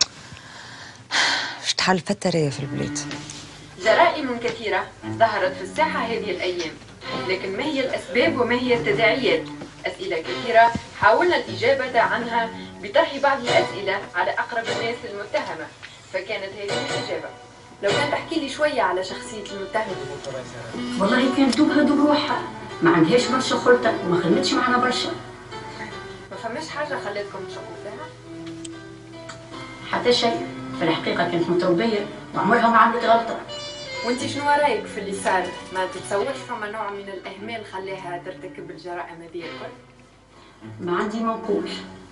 باش تحل فتريه في البلاد. جرائم كثيرة ظهرت في الساحة هذه الأيام، لكن ما هي الأسباب وما هي التداعيات؟ أسئلة كثيرة حاولنا الإجابة عنها بطرح بعض الأسئلة على أقرب الناس للمتهمة، فكانت هذه الإجابة. لو كان تحكي لي شوية على شخصية المتهم. والله كانت دوبها دوب روحها، ما عندهاش برشا خلطة وما خدمتش معنا برشا. ما فماش حاجة خلتكم تشكوا فيها؟ حتى شيء، في الحقيقة كانت متربية وعمرها ما عملت غلطة. وانت شنو رايك في اللي صار؟ ما تتصورش فما نوع من الإهمال خلاها ترتكب الجرائم هذه الكل؟ ما عندي ما نقول.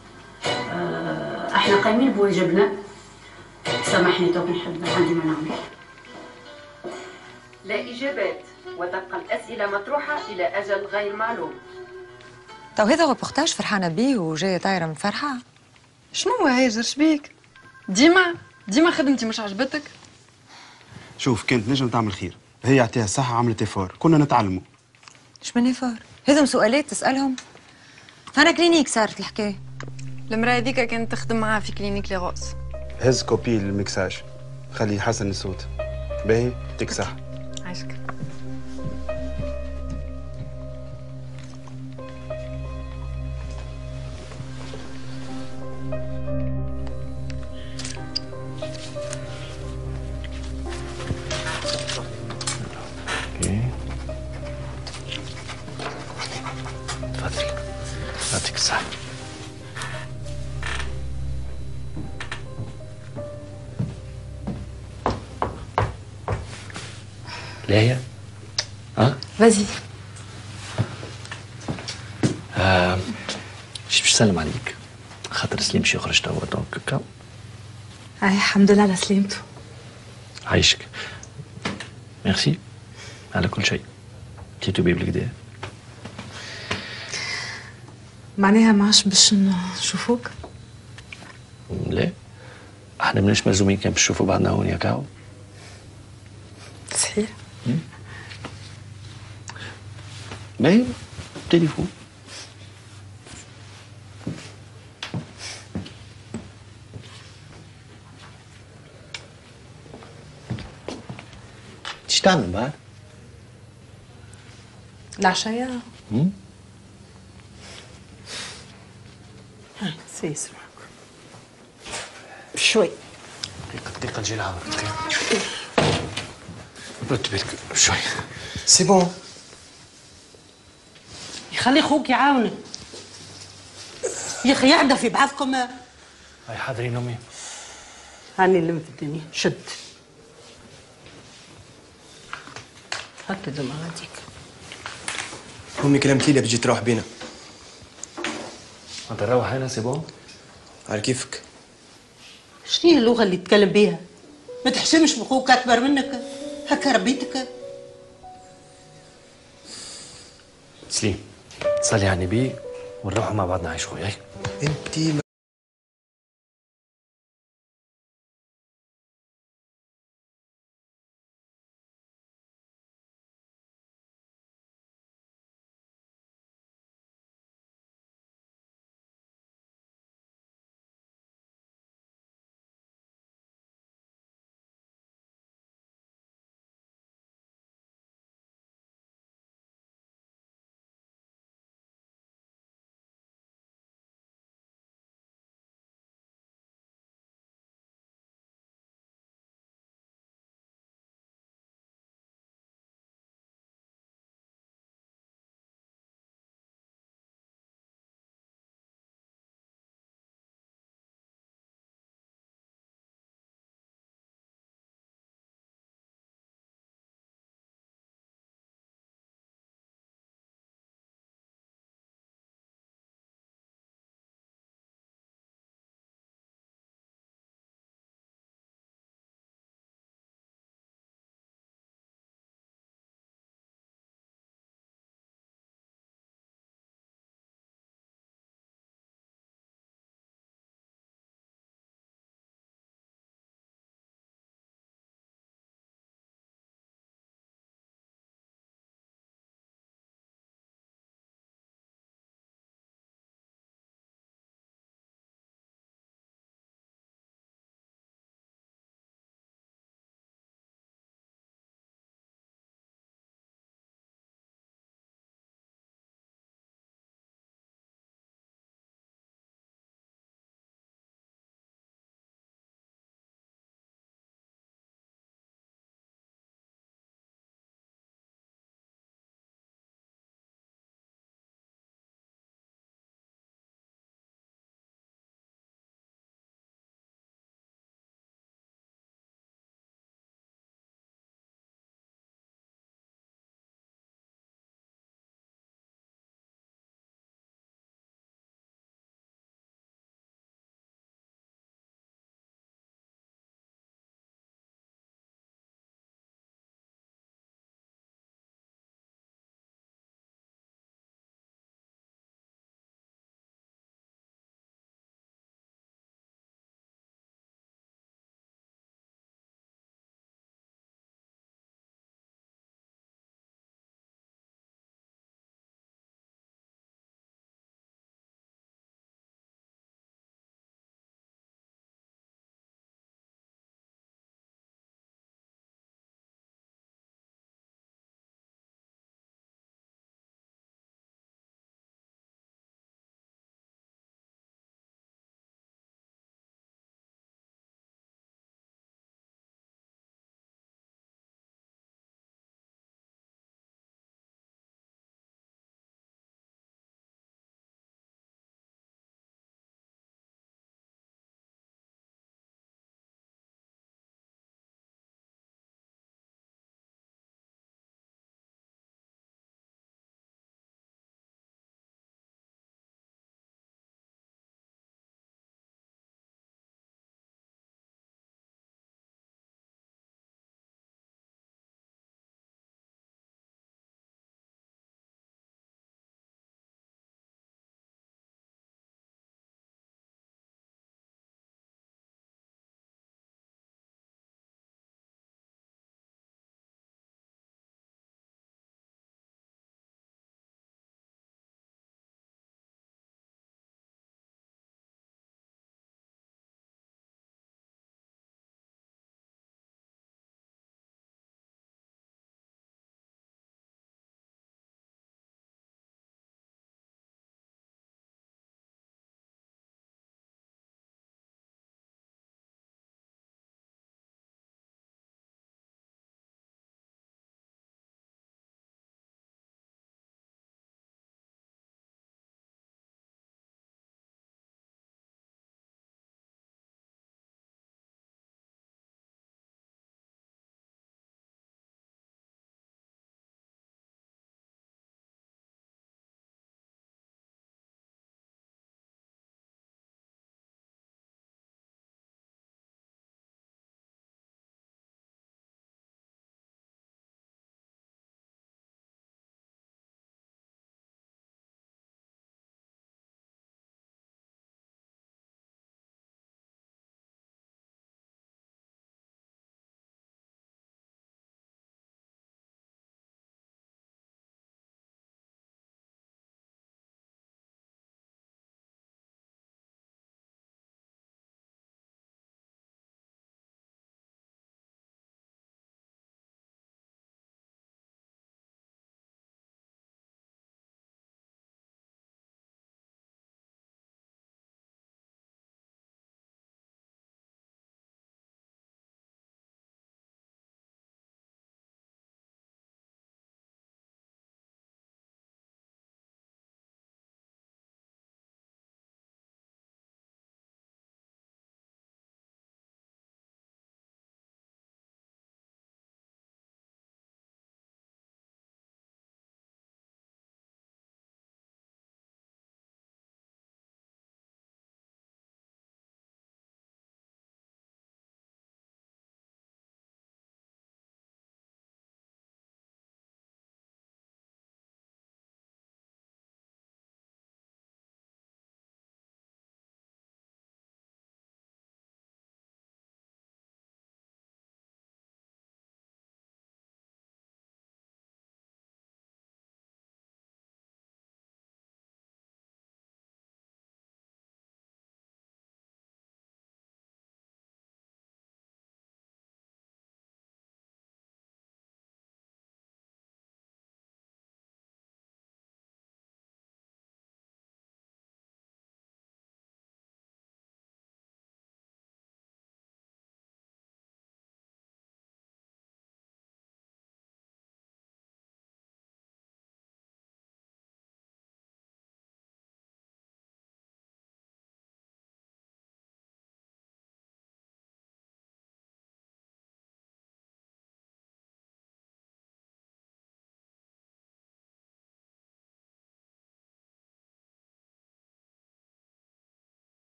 احنا قايمين بواجبنا. سامحني توك نحب عندي ما نعمل. لا إجابات وتبقى الأسئلة مطروحة إلى أجل غير معلوم. تو هذا روبورتاج فرحانه بيه وجايه طايره من فرحه. شنو هو هاجر شبيك؟ ديما خدمتي مش عجبتك؟ شوف كانت نجم تعمل خير، هي يعطيها الصحة عملت إفار، كنا نتعلموا. اش من فار؟ هذم سؤالات تسألهم؟ فانا كلينيك صارت الحكاية. المرأة هذيك كانت تخدم معاها في كلينيك لي غوص. هز كوبي للمكساج، خلي يحسن الصوت. باهي يعطيك صحة. عايشك. تفضل يعطيك الصحة. ليا ها؟ فازي. باش نسلم عليك خاطر سليم باش يخرج توا دونك كا. هاي الحمد لله على سلامته. عايشك. ميرسي على كل شيء. جيتو بيه بالكدا. معناها ما عادش باش نشوفوك؟ لا احنا ماناش ملزومين كان باش نشوفوا بعضنا هون يا كاو. صحيح. باهي تليفون. ايش تعمل بعد؟ العشاء. سيس معك شوي. دقيقة نجي نعاودك دقيقة. رد بالك شوي. سي بون. يخلي خوك يعاونك يا اخي يعدى في بعضكم. هاي حاضرين امي. هاني لم في الدنيا شد. هكا دم غاديك. امي كلمت لي بتجي تروح بينا. انت نروح هنا سي بون؟ على كيفك. شنو هي اللغة اللي تتكلم بيها؟ ما تحشمش بخوك أكبر منك، هكا ربيتك. سليم صلي على النبي ونروحوا مع بعضنا نعيش خويا. انت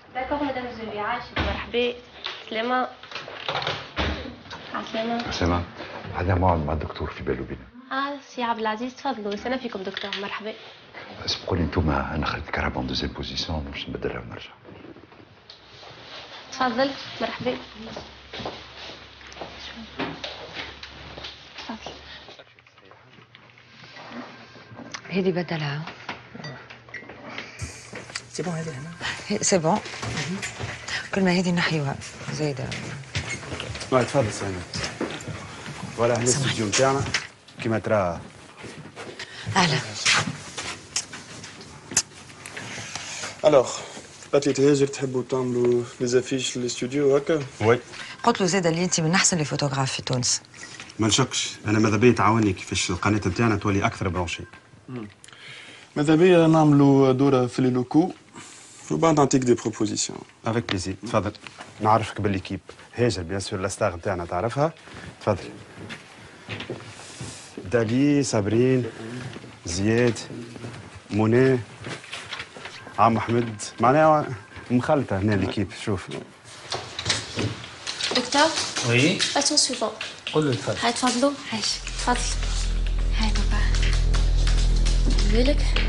داكوغ مدام جولي، عايشك مرحبا. سلامة. عسلامة. سلامة. هذا موعد مع الدكتور في بالو بينا. سي عبد العزيز تفضلوا، سنة فيكم دكتور. مرحبا. سبقوا لي انتوما، انا خليت الكهرباء دوزيام بوزيسيون باش نبدلها ونرجع. تفضل. مرحبا. هذه بدلها. سي بون هذه هنا. سي بون. كل ما هذه نحيوها زايده. تفضل سامي. ولا هنا الاستوديو نتاعنا كيما ترى. اهلا. الوغ قالت لي تهاجر تحبوا تعملوا ليزافيش للاستوديو هكا؟ وي. قلت له زاد اللي انت من احسن لي فوتوغراف في تونس. ما نشكش، انا ماذا بيا تعاوني كيفاش القناه نتاعنا تولي اكثر برونشي. ماذا بيا نعملوا دوره في لي لوكو وبعد نعطيك دي بروبوزيسيون. افيك بليزير. تفضل. نعرفك بالليكيب. هاجر بيان سور لاستاغ نتاعنا تعرفها. تفضل. دالي، صابرين، زياد، منى، عم احمد، معناها مخلطه هنا ليكيب. شوف. دكتور. وي. باتون سويفون. قول له تفضل. هاي تفضلوا. عايشك. تفضل. هاي بابا. بالك.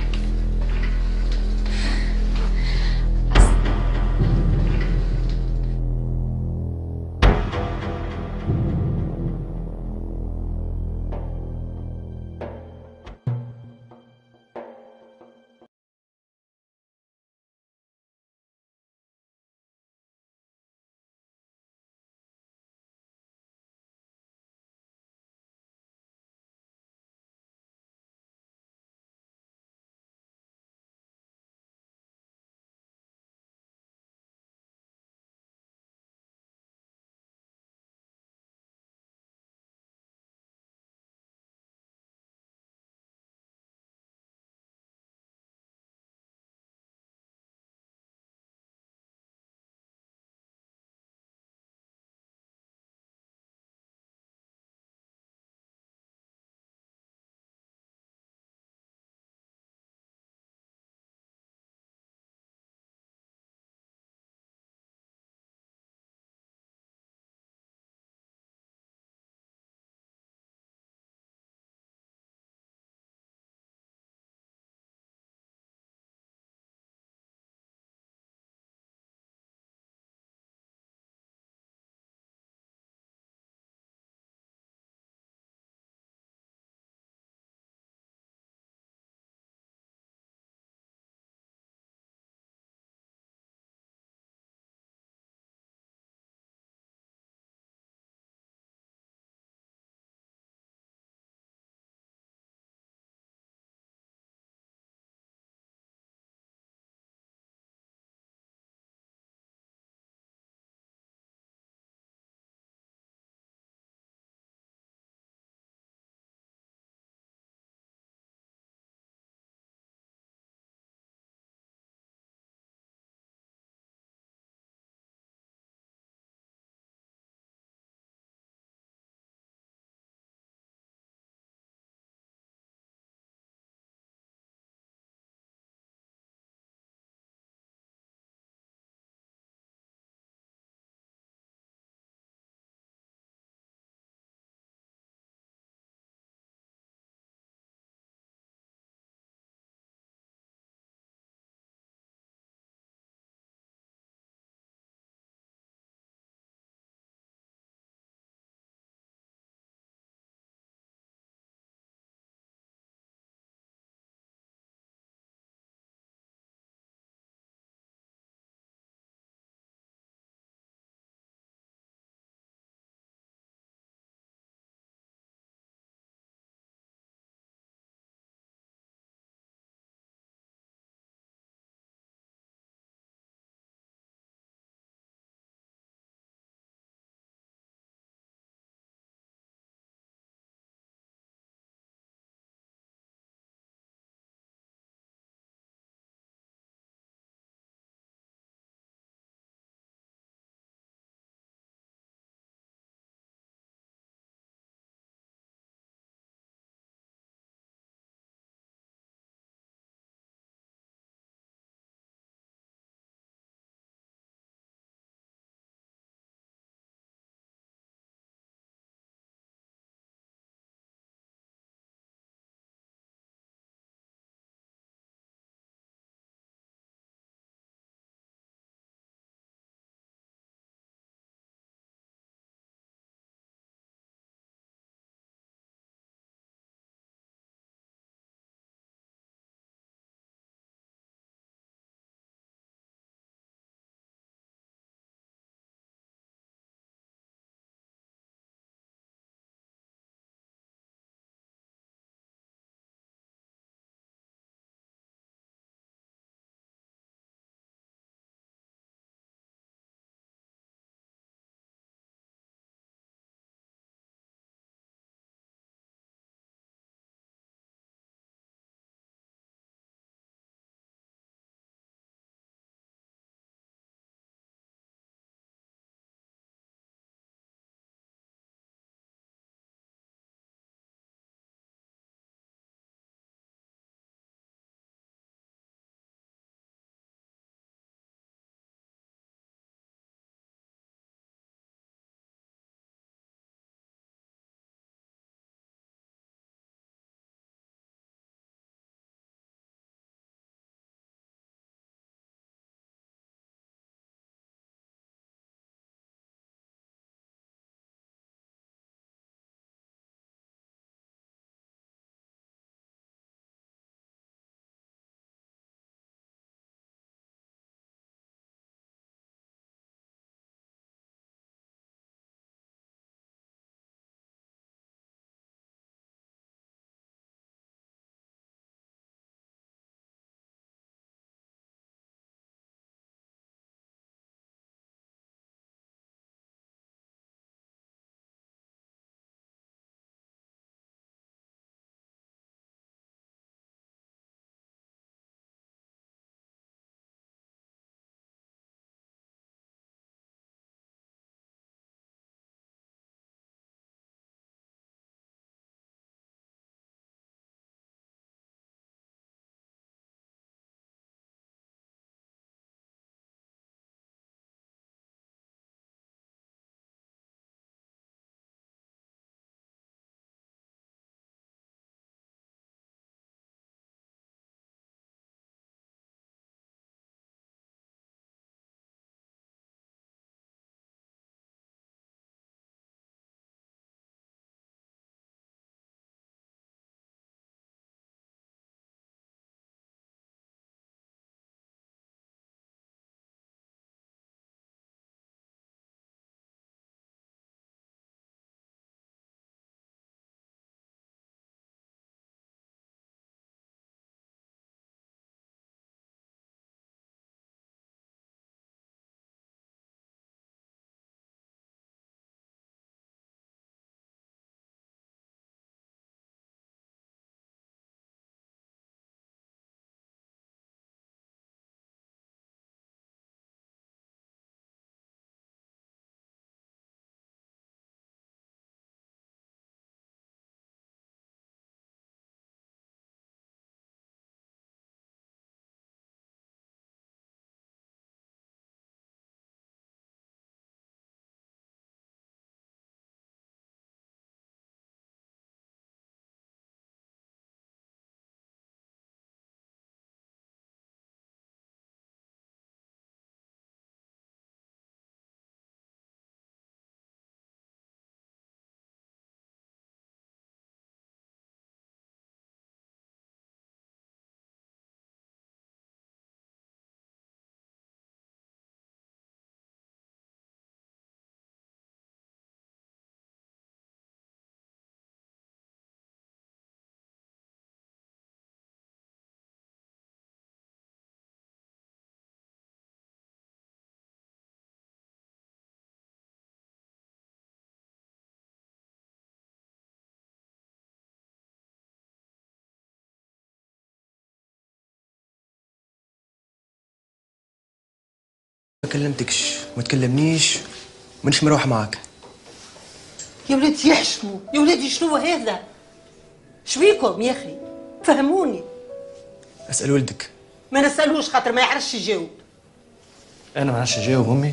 ما كلمتكش ما تكلمنيش مانيش مروح معاك. يا ولادي يحشموا، يا ولادي شنو هذا؟ شبيكم يا اخي؟ فهموني. اسال ولدك. ما نسالوش خاطر ما يعرفش يجاوب. انا ما نعرفش نجاوب امي.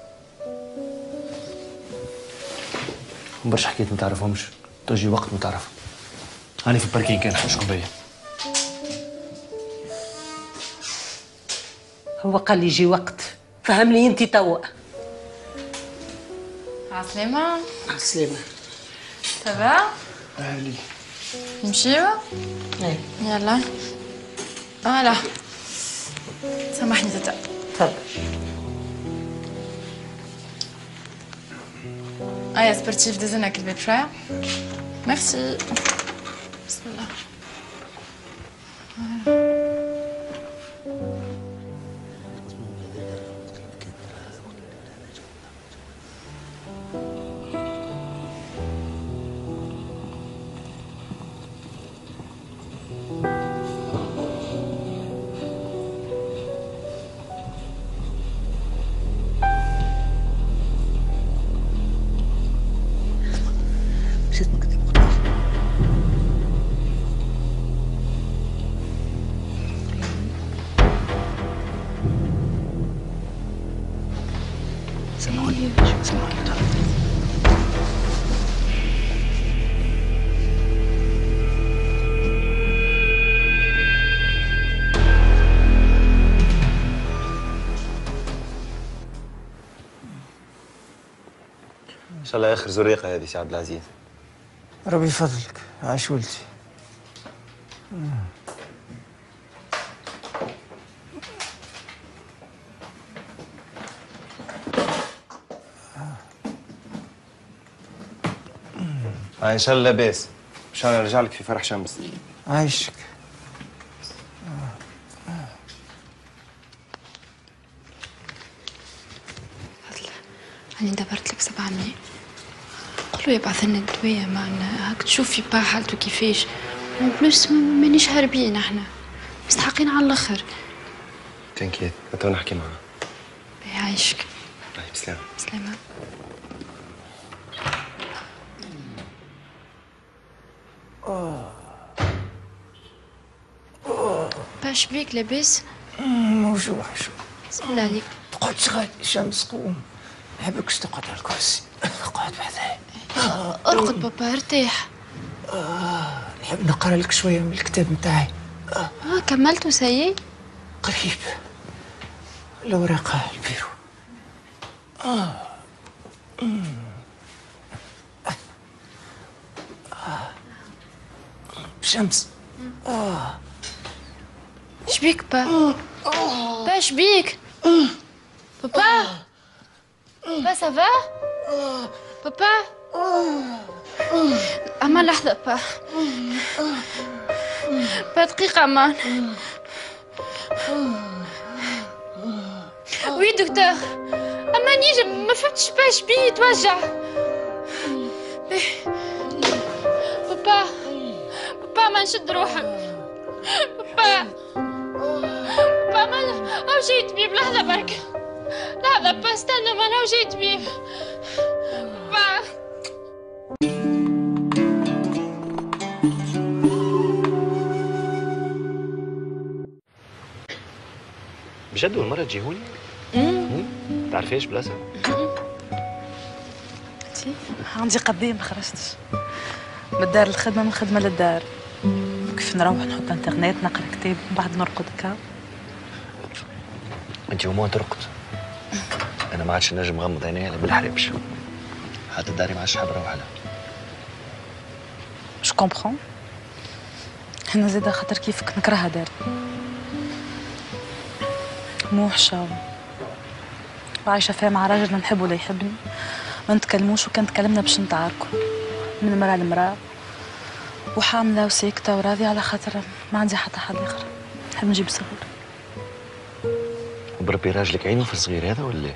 برشا حكايات ما تعرفهمش، تجي وقت ما تعرفهم. هاني في الباركين كان شكون بيا. هو قال لي يجي وقت، فهمني انت توا. عسلامة. عسلامة. سافا؟ اهلي. نمشيو؟ ايه. يلا. فوالا. سامحني تتا. تفضل. يا سبورتيف دزنا كل البيت شوية. ميرسي. بسم الله. ان شاء الله اخر زريقه هذه سي عبد العزيز. ربي يفضلك، عاش ولدي. ان شاء الله لاباس، ان شاء الله نرجع لك في فرح شمس. عايشك. أنا دبرت لك 700. قولوا يبعث لنا الدوايا معنا هاك تشوفي با حالته كيفاش. اون بلوس مانيش هاربين احنا مستحقين على الاخر. تنكيت تو نحكي معاه. يعيشك. طيب سلام. سلامة. باش بيك لاباس؟ موجوع شو. بسم الله عليك. تقعدش غادي شمس قوم. نحبكش تقعد على الكرسي. اقعد بحذايا. ارقد بابا ارتاح. نحب نقرا لك شويه من الكتاب نتاعي. كملتوا سيي؟ قريب. الأوراق البيرو. شمس. شبيك با؟ با شبيك؟ بابا؟ با سافا؟ بابا؟ أما لحظة با. با دقيقة أمان. وي دكتور. أمان يجي ما فهمتش باش بيه يتوجع. بابا بابا ما نشد روحك. بابا بابا ما أو جاي طبيب. لحظة برك لحظة با استنى ما أنا جاي طبيب. بابا بجد أول مرة تجيهوني؟ تعرفيش بلاصة؟ عندي قضية ما خرجتش من الدار للخدمة من الخدمة للدار. كيف نروح نحط انترنت نقرا كتاب ومن بعد نرقد هكا. انت وما ترقد. انا ما عادش نجم نغمض عينيا الا بالحريبش. حتى داري ما عادش حاب نروح لها. جو كومبخون. انا زاده خاطر كيفك نكرهها داري. موحشة وعايشة فيها مع راجل لا نحبه ولا يحبني. ما نتكلموش وكان تكلمنا باش نتعاركوا من مرة لمرة. وحاملة وساكتة وراضية على خاطر ما عندي حتى حد آخر. نحب نجيب صغير. وبربي راجلك عينه في الصغير هذا ولا؟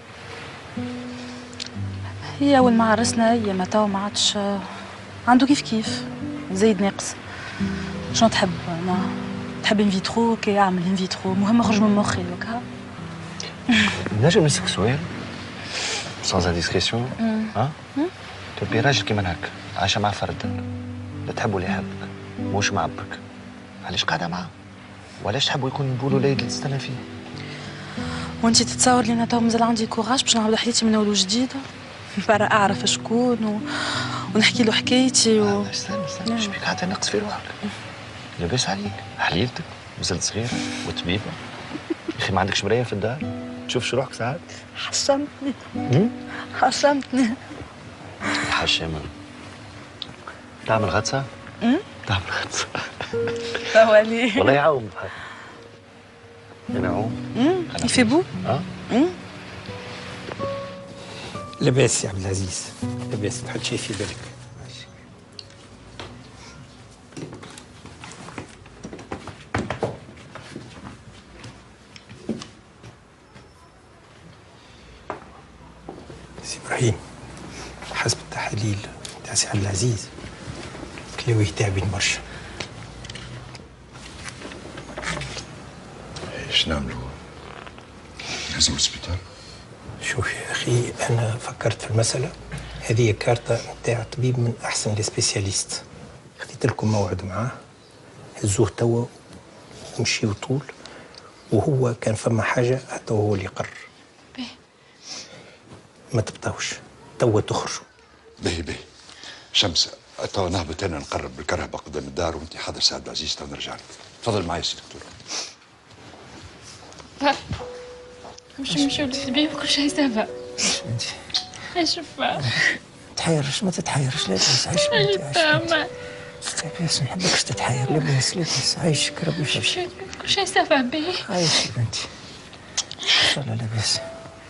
هي أول ما عرسنا هي ما توا ما عادش عنده كيف زايد ناقص. شنو تحب؟ ما تحب ان فيترو كي يعمل ان فيترو. المهم اخرج من مخي وكا. نجم نسألك سؤال سانز انديسكريسيون؟ ها؟ تبي راجل كيما هكا عايشه مع فرد لا تحبه ولا يحبك موش معبك، علاش قاعده معاه؟ وعلاش تحبوا يكون بولو الوليد اللي تستنى فيه؟ وانت تتصور لي انا تو مازال عندي كوراج باش نعاود حياتي من اول وجديد؟ برا اعرف شكون ونحكي له حكايتي استنى شبيك قاعده نقص في روحك؟ لاباس عليك، حليلتك مازلت صغيره وطبيبه. يا اخي ما عندكش مرايه في الدار؟ تشوفش روحك ساعات؟ حشمتني الحشامه تعمل غطسه؟ تعمل غطسه توالي والله يعاون بحال انا عوم يفي بو لاباس يا عبد العزيز لاباس تحط شيء في بالك. سي ابراهيم حسب التحاليل تاع سي عبد العزيز كلاويه تعبين برشا. ايش نعملوا؟ لازم السبيطار؟ شوف يا اخي انا فكرت في المساله هذه كارتة نتاع طبيب من احسن لي سبيسياليست، خديت لكم موعد معاه هزوه توا ومشيو طول وهو كان فما حاجه حتى هو اللي يقرر. ما تبطاوش توا تخرجوا. باهي شمس توا نهبط انا نقرب بالكرهبه قدام الدار وانت حاضر سي عبد العزيز تو نرجع لك. تفضل معايا سي دكتور. نمشيو للبيت وكل شيء سافا. ايش با؟ تحيرش ما تتحيرش لاباس عيش بنتي عيش لاباس نحبكش تتحير لاباس عيشك ربي يشفيك. كل شيء سافا بيه. عيشي بنتي ان شاء الله لاباس.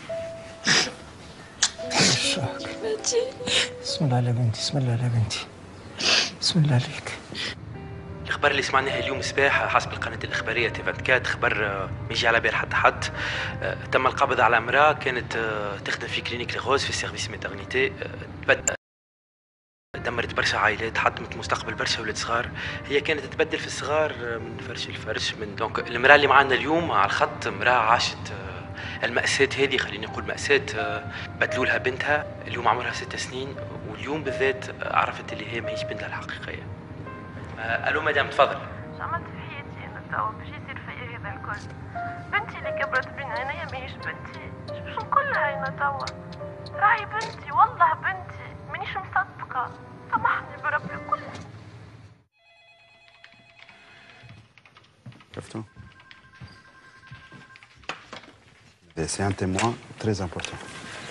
تحيرش روحك. بسم الله على بنتي بسم الله على بنتي بسم الله عليك. الخبر اللي سمعناه اليوم الصباح حسب القناة الإخبارية تي 24 خبر ما يجي على بال حد. تم القبض على امرأة كانت تخدم في كلينيك لغوز في السيرفيس ميترنيتي. دمرت برشا عائلات، حطمت مستقبل برشا ولاد صغار. هي كانت تتبدل في الصغار من فرش لفرش. من دونك المرأة اللي معنا اليوم على الخط امرأة عاشت المأساة هذه، خليني نقول مأساة. بدلوا لها بنتها اليوم عمرها 6 سنين، واليوم بالذات عرفت اللي هي ماهيش بنتها الحقيقية. الو مدام تفضل. شو عملت في حياتي انا توا باش يصير فيا هذا الكل؟ بنتي اللي كبرت بين عينيا ماهيش بنتي، شو باش نقول لها انا توا؟ راهي بنتي والله بنتي مانيش مصدقة، سامحني بربي الكل. شفتوا؟ C'est un témoin très important.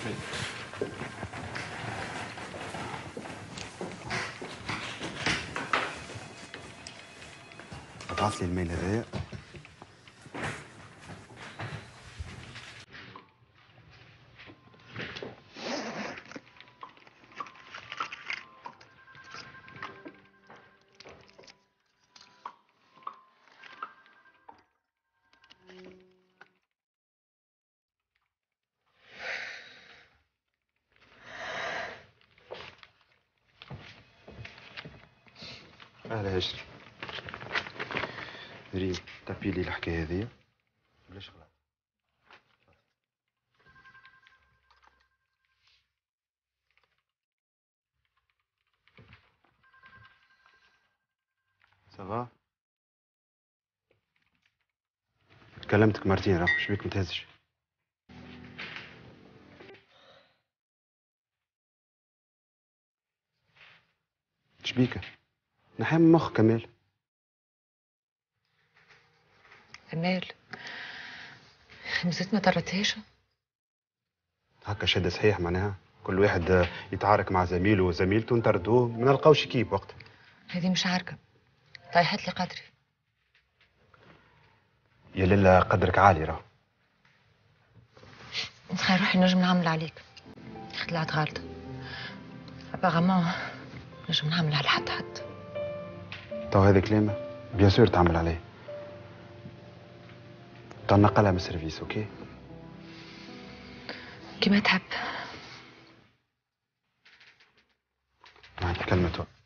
ابعث لي الميل هذايا. اهلا هجري. ريم تبي لي الحكايه هذيا بلاش غلط. سافا؟ كلمتك مرتين راه شبيك متهزش؟ شبيك؟ نحي من مخك كمال. كمال مازلت ما طرتهاش؟ هكا شادة صحيح معناها كل واحد يتعارك مع زميله وزميلته نطردوه ما نلقاوش كيب وقت. هذه مش عاركة، طايحت لي قدري. يا لله قدرك عالي راه. خير روحي نجم نعمل عليك. طلعت غلطة. ابارامون نجم نعمل على حد. تو هذا كلامه بيان سور تعمل عليه. تنقلها من السيرفيس اوكي؟ كيما تحب. ما عندي كلمة